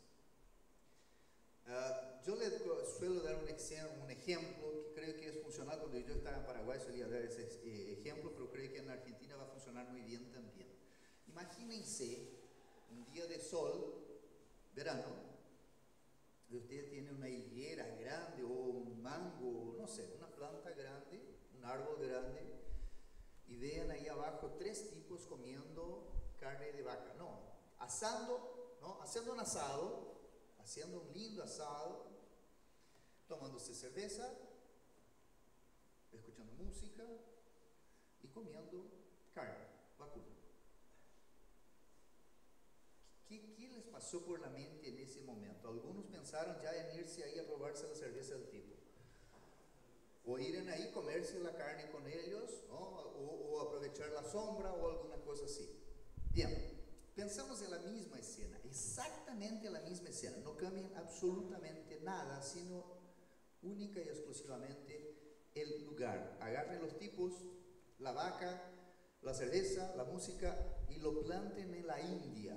Yo le suelo dar un ejemplo que creo que es funcional. Cuando yo estaba en Paraguay solía dar ese ejemplo, pero creo que en Argentina va a funcionar muy bien también. Imagínense un día de sol, verano, y usted tiene una higuera grande o un mango, no sé, una planta grande, un árbol grande, y vean ahí abajo 3 tipos comiendo carne de vaca, haciendo un asado, haciendo un lindo asado, tomándose cerveza, escuchando música y comiendo carne vacuna. ¿Qué les pasó por la mente en ese momento? Algunos pensaron ya en irse ahí a robarse la cerveza del tipo, o ir ahí comerse la carne con ellos, ¿no? o aprovechar la sombra o alguna cosa así. Bien, pensamos en la misma escena, exactamente la misma escena, no cambian absolutamente nada, sino única y exclusivamente el lugar. Agarren los tipos, la vaca, la cerveza, la música, y lo planten en la India.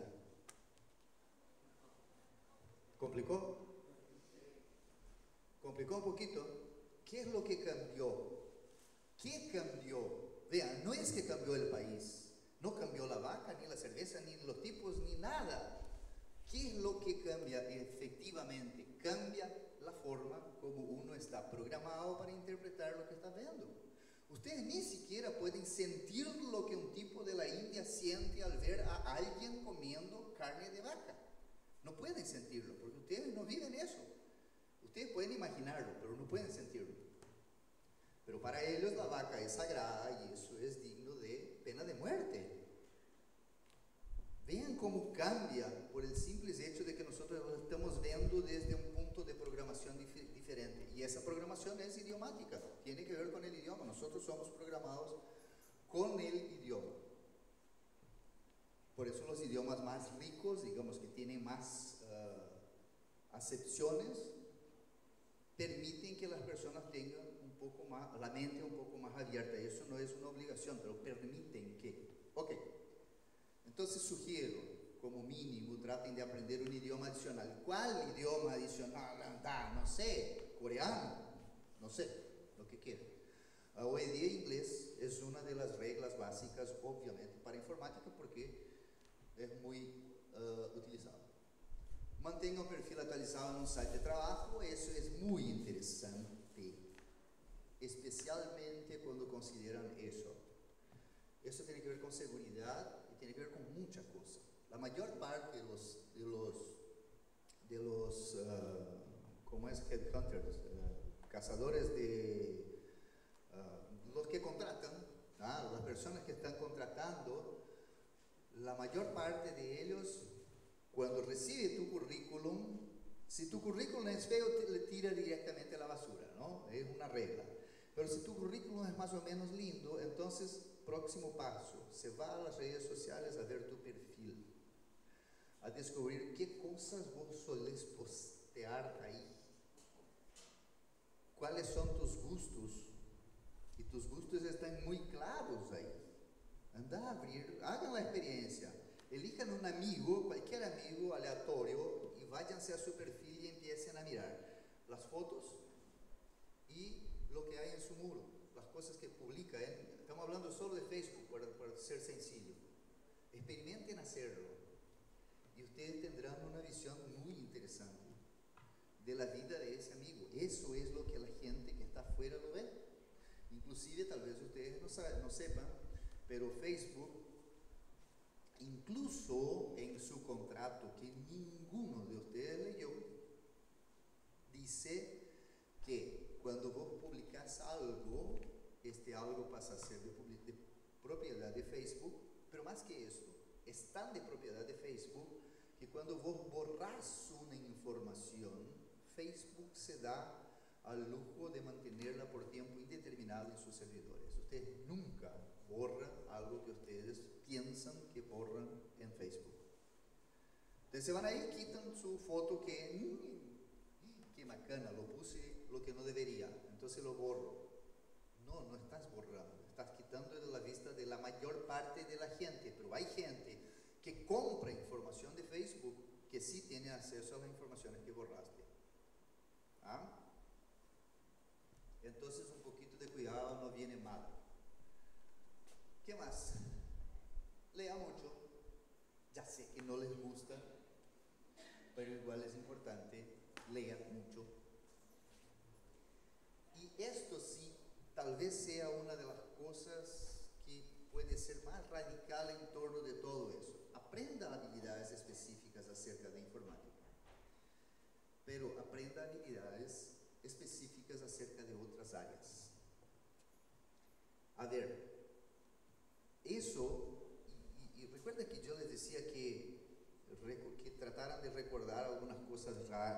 ¿Complicó? ¿Complicó un poquito? ¿Qué es lo que cambió? ¿Qué cambió? Vean, no es que cambió el país, no cambió la vaca, ni la cerveza, ni los tipos, ni nada. ¿Qué es lo que cambia? Efectivamente, cambia la forma como uno está programado para interpretar lo que está viendo. Ustedes ni siquiera pueden sentir lo que un tipo de la India siente al ver a alguien comiendo carne de vaca. No pueden sentirlo, porque ustedes no viven eso. Ustedes pueden imaginarlo, pero no pueden sentirlo. Pero para ellos la vaca es sagrada y eso es digno de pena de muerte. Vean cómo cambia por el simple hecho de que nosotros lo estamos viendo desde un punto de programación diferente. Y esa programación es idiomática, tiene que ver con el idioma. Nosotros somos programados con el idioma. Por eso los idiomas más ricos, digamos que tienen más acepciones, permiten que las personas tengan un poco más, la mente un poco más abierta. Eso no es una obligación, pero permiten que. Ok, entonces sugiero, como mínimo, traten de aprender un idioma adicional. ¿Cuál idioma adicional? No sé, coreano, no sé, lo que quieran. Hoy en día inglés es una de las reglas básicas, obviamente, para informática, porque es muy utilizado. Mantenga un perfil actualizado en un site de trabajo, eso es muy interesante. seguridad y tiene que ver con muchas cosas. La mayor parte de los ¿cómo es? Headhunters, cazadores de, los que contratan, las personas que están contratando, la mayor parte de ellos, cuando recibe tu currículum, si tu currículum es feo, le tira directamente a la basura, ¿no? Es una regla. Pero si tu currículum es más o menos lindo, entonces, próximo paso, se va a las redes sociales a ver tu perfil, a descubrir qué cosas vos solés postear ahí, cuáles son tus gustos, y tus gustos están muy claros ahí. Anda a abrir, hagan la experiencia, elijan un amigo, cualquier amigo aleatorio, y váyanse a su perfil y empiecen a mirar las fotos y lo que hay en su muro, las cosas que publica. Estamos hablando solo de Facebook para ser sencillo. Experimenten hacerlo y ustedes tendrán una visión muy interesante de la vida de ese amigo. Eso es lo que la gente que está afuera lo ve. Inclusive, tal vez ustedes no sepan, pero Facebook, incluso en su contrato que ninguno de ustedes leyó, dice que cuando vos publicás algo, este algo pasa a ser de propiedad de Facebook, pero más que eso, es tan de propiedad de Facebook que cuando vos borrás una información, Facebook se da al lujo de mantenerla por tiempo indeterminado en sus servidores. Ustedes nunca borran algo que ustedes piensan que borran en Facebook. Entonces se van ahí, quitan su foto que, qué macana, lo puse lo que no debería, entonces lo borro. No estás borrando, estás quitando de la vista de la mayor parte de la gente, pero hay gente que compra información de Facebook que sí tiene acceso a las informaciones que borraste. Entonces un poquito de cuidado no viene mal. ¿Qué más? Lea mucho. Ya sé que no les gusta, pero igual es importante, lean mucho. Y esto sí, tal vez sea una de las cosas que puede ser más radical en torno de todo eso. Aprenda habilidades específicas acerca de informática, pero aprenda habilidades específicas acerca de otras áreas. A ver, eso, y recuerda que yo les decía que trataran de recordar algunas cosas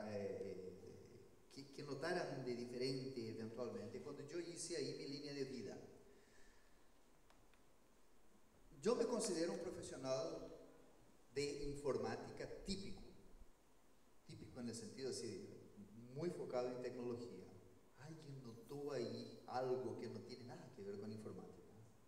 que notaran de diferente eventualmente. Cuando yo hice ahí mi línea de vida, yo me considero un profesional de informática típico en el sentido así, muy enfocado en tecnología. Alguien notó ahí algo que no tiene nada que ver con informática.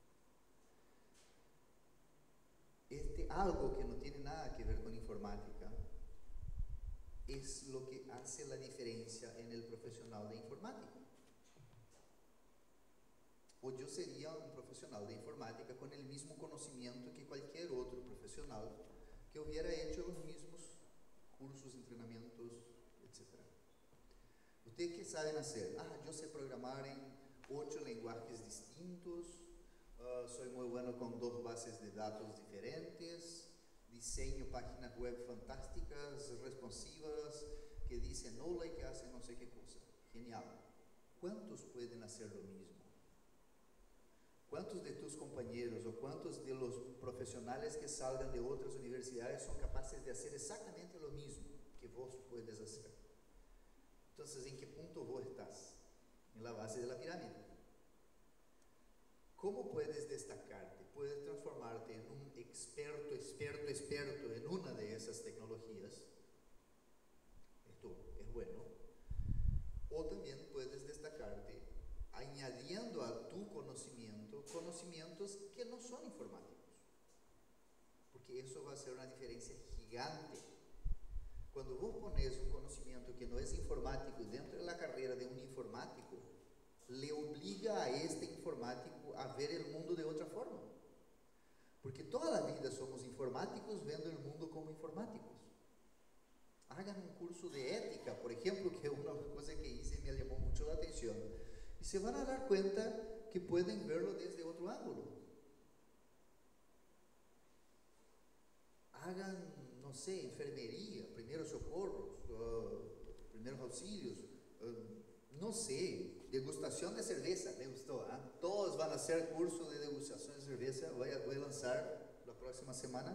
Algo que no tiene nada que ver con informática es lo que hace la diferencia en el profesional de informática. O yo sería un profesional de informática con el mismo conocimiento que cualquier otro profesional que hubiera hecho los mismos cursos, entrenamientos, etc. ¿Ustedes qué saben hacer? Yo sé programar en 8 lenguajes distintos, soy muy bueno con 2 bases de datos diferentes, diseño páginas web fantásticas, responsivas, que dicen hola y que hacen no sé qué cosa. Genial. ¿Cuántos pueden hacer lo mismo? ¿Cuántos de tus compañeros o cuántos de los profesionales que salgan de otras universidades son capaces de hacer exactamente lo mismo que vos puedes hacer? Entonces, ¿en qué punto vos estás? En la base de la pirámide. ¿Cómo puedes destacarte? Puedes transformarte en un experto en una de esas tecnologías. Esto es bueno. O también puedes destacarte añadiendo a tu conocimiento conocimientos que no son informáticos. Porque eso va a hacer una diferencia gigante. Cuando vos pones un conocimiento que no es informático dentro de la carrera de un informático, le obliga a este informático a ver el mundo de otra forma. Porque toda la vida somos informáticos viendo el mundo como informáticos. Hagan un curso de ética, por ejemplo, que es una cosa que hice y me llamó mucho la atención. Y se van a dar cuenta que pueden verlo desde otro ángulo. hagan, no sé, enfermería, primeros socorros, primeros auxilios, no sé, degustación de cerveza, me gustó, ¿eh? Todos van a hacer curso de degustación de cerveza, voy a lanzar la próxima semana.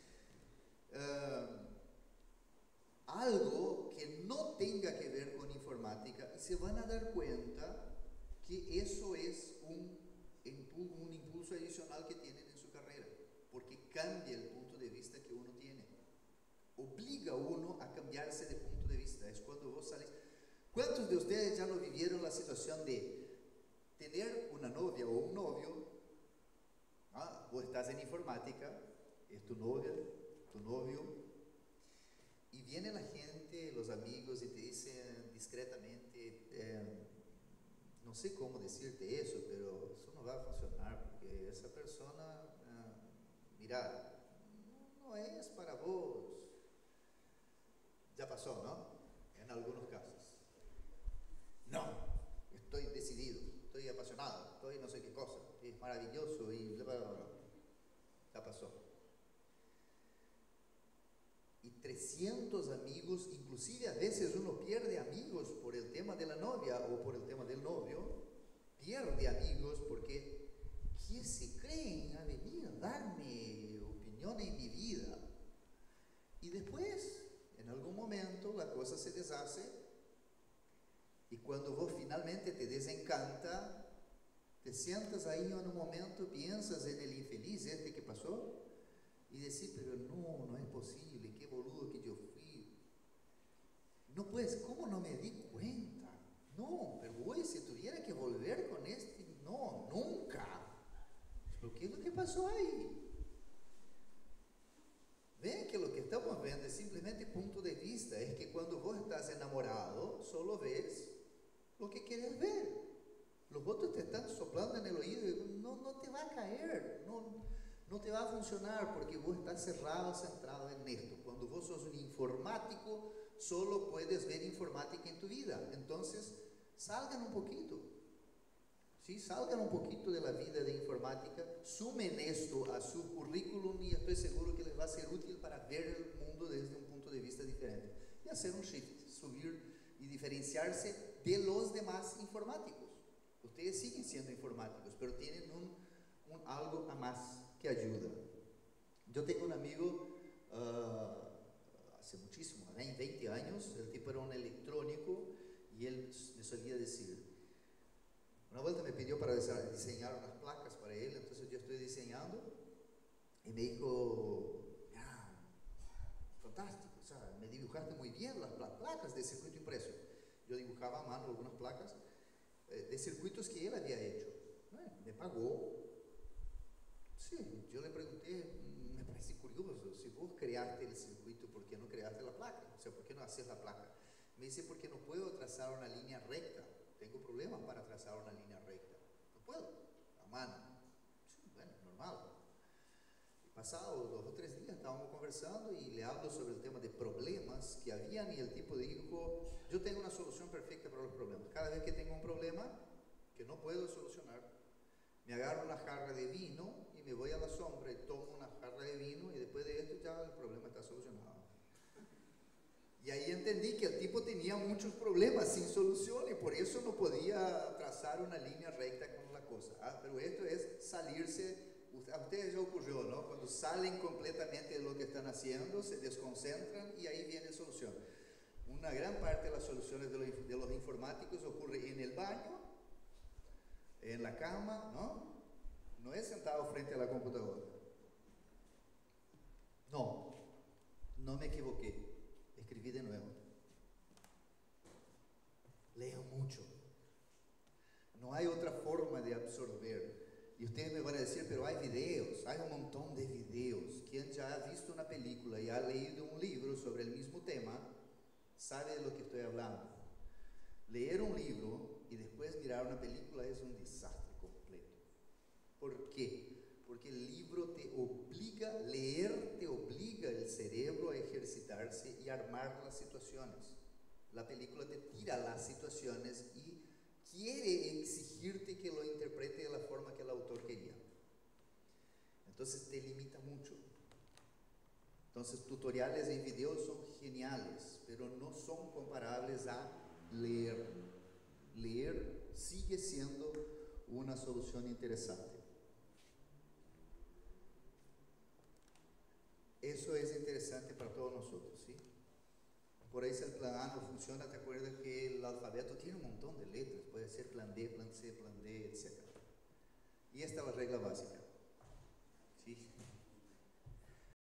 Algo que no tenga que ver con informática, y se van a dar cuenta que eso es un impulso adicional que tienen en su carrera, porque cambia el punto de vista que uno tiene, obliga a uno a cambiarse de punto de vista. Es cuando vos sales. ¿Cuántos de ustedes ya no vivieron la situación de tener una novia o un novio? Vos estás en informática, es tu novia, tu novio, y viene la gente, los amigos, y te dicen discretamente, no sé cómo decirte eso, pero eso no va a funcionar, porque esa persona, mira, no es para vos. Ya pasó, ¿no? En algunos casos. No, estoy decidido, estoy apasionado, estoy no sé qué cosa, es maravilloso y bla, bla, bla, bla. Ya pasó. Y 300 amigos, inclusive a veces uno pierde amigos por el tema de la novia o por el tema del novio, pierde amigos porque ¿qué se creen a venir a darme opinión en mi vida? Y después, en algún momento, la cosa se deshace. Y cuando vos finalmente te desencanta, te sientas ahí en un momento, piensas en el infeliz este que pasó y decís, pero no es posible, qué boludo que yo fui. No pues, ¿cómo no me di cuenta? No, pero güey, si tuviera que volver con este, no, nunca. Pero ¿qué es lo que pasó ahí? Ven que lo que estamos viendo es simplemente punto de vista, es que cuando vos estás enamorado, solo ves lo que quieres ver. Los otros te están soplando en el oído y no te va a caer, no te va a funcionar porque vos estás cerrado, centrado en esto. Cuando vos sos un informático, solo puedes ver informática en tu vida. Entonces, salgan un poquito. ¿Sí? Salgan un poquito de la vida de informática, sumen esto a su currículum y estoy seguro que les va a ser útil para ver el mundo desde un punto de vista diferente. Y hacer un shift, subir y diferenciarse de los demás informáticos. Ustedes siguen siendo informáticos, pero tienen un algo a más que ayuda. Yo tengo un amigo, hace muchísimo, 20 años, el tipo era un electrónico y él me solía decir, una vuelta me pidió para diseñar unas placas para él, entonces yo estoy diseñando y me dijo, fantástico, o sea, me dibujaste muy bien las placas de circuito impreso. Yo dibujaba a mano algunas placas de circuitos que él había hecho. Me pagó. Sí, yo le pregunté, me parece curioso, si vos creaste el circuito, ¿por qué no creaste la placa? O sea, ¿por qué no haces la placa? Me dice, porque no puedo trazar una línea recta. Tengo problemas para trazar una línea recta. No puedo, a mano. Sí, bueno, normal. Pasado 2 o 3 días estábamos conversando y le hablo sobre el tema de problemas que habían y el tipo dijo, yo tengo una solución perfecta para los problemas. Cada vez que tengo un problema que no puedo solucionar, me agarro una jarra de vino y me voy a la sombra y tomo una jarra de vino y después de esto ya el problema está solucionado. Y ahí entendí que el tipo tenía muchos problemas sin solución y por eso no podía trazar una línea recta con la cosa. Pero esto es salirse. A ustedes ya ocurrió, ¿no? Cuando salen completamente de lo que están haciendo, se desconcentran y ahí viene solución. Una gran parte de las soluciones de los informáticos ocurre en el baño, en la cama, ¿no? No es sentado frente a la computadora. No me equivoqué. Escribí de nuevo. Leo mucho. No hay otra forma de absorber. Y ustedes me van a decir, pero hay videos, hay un montón de videos. Quien ya ha visto una película y ha leído un libro sobre el mismo tema, sabe de lo que estoy hablando. Leer un libro y después mirar una película es un desastre completo. ¿Por qué? Porque el libro te obliga, leer te obliga el cerebro a ejercitarse y armar las situaciones. La película te tira las situaciones y quiere exigirte que lo interprete de la forma que el autor quería. Entonces te limita mucho. Entonces, tutoriales en video son geniales, pero no son comparables a leer. Leer sigue siendo una solución interesante. Eso es interesante para todos nosotros, ¿sí? Por ahí si el plan A no funciona, te acuerdas que el alfabeto tiene un montón de letras, puede ser plan D, plan C, plan D, etc. Y esta es la regla básica.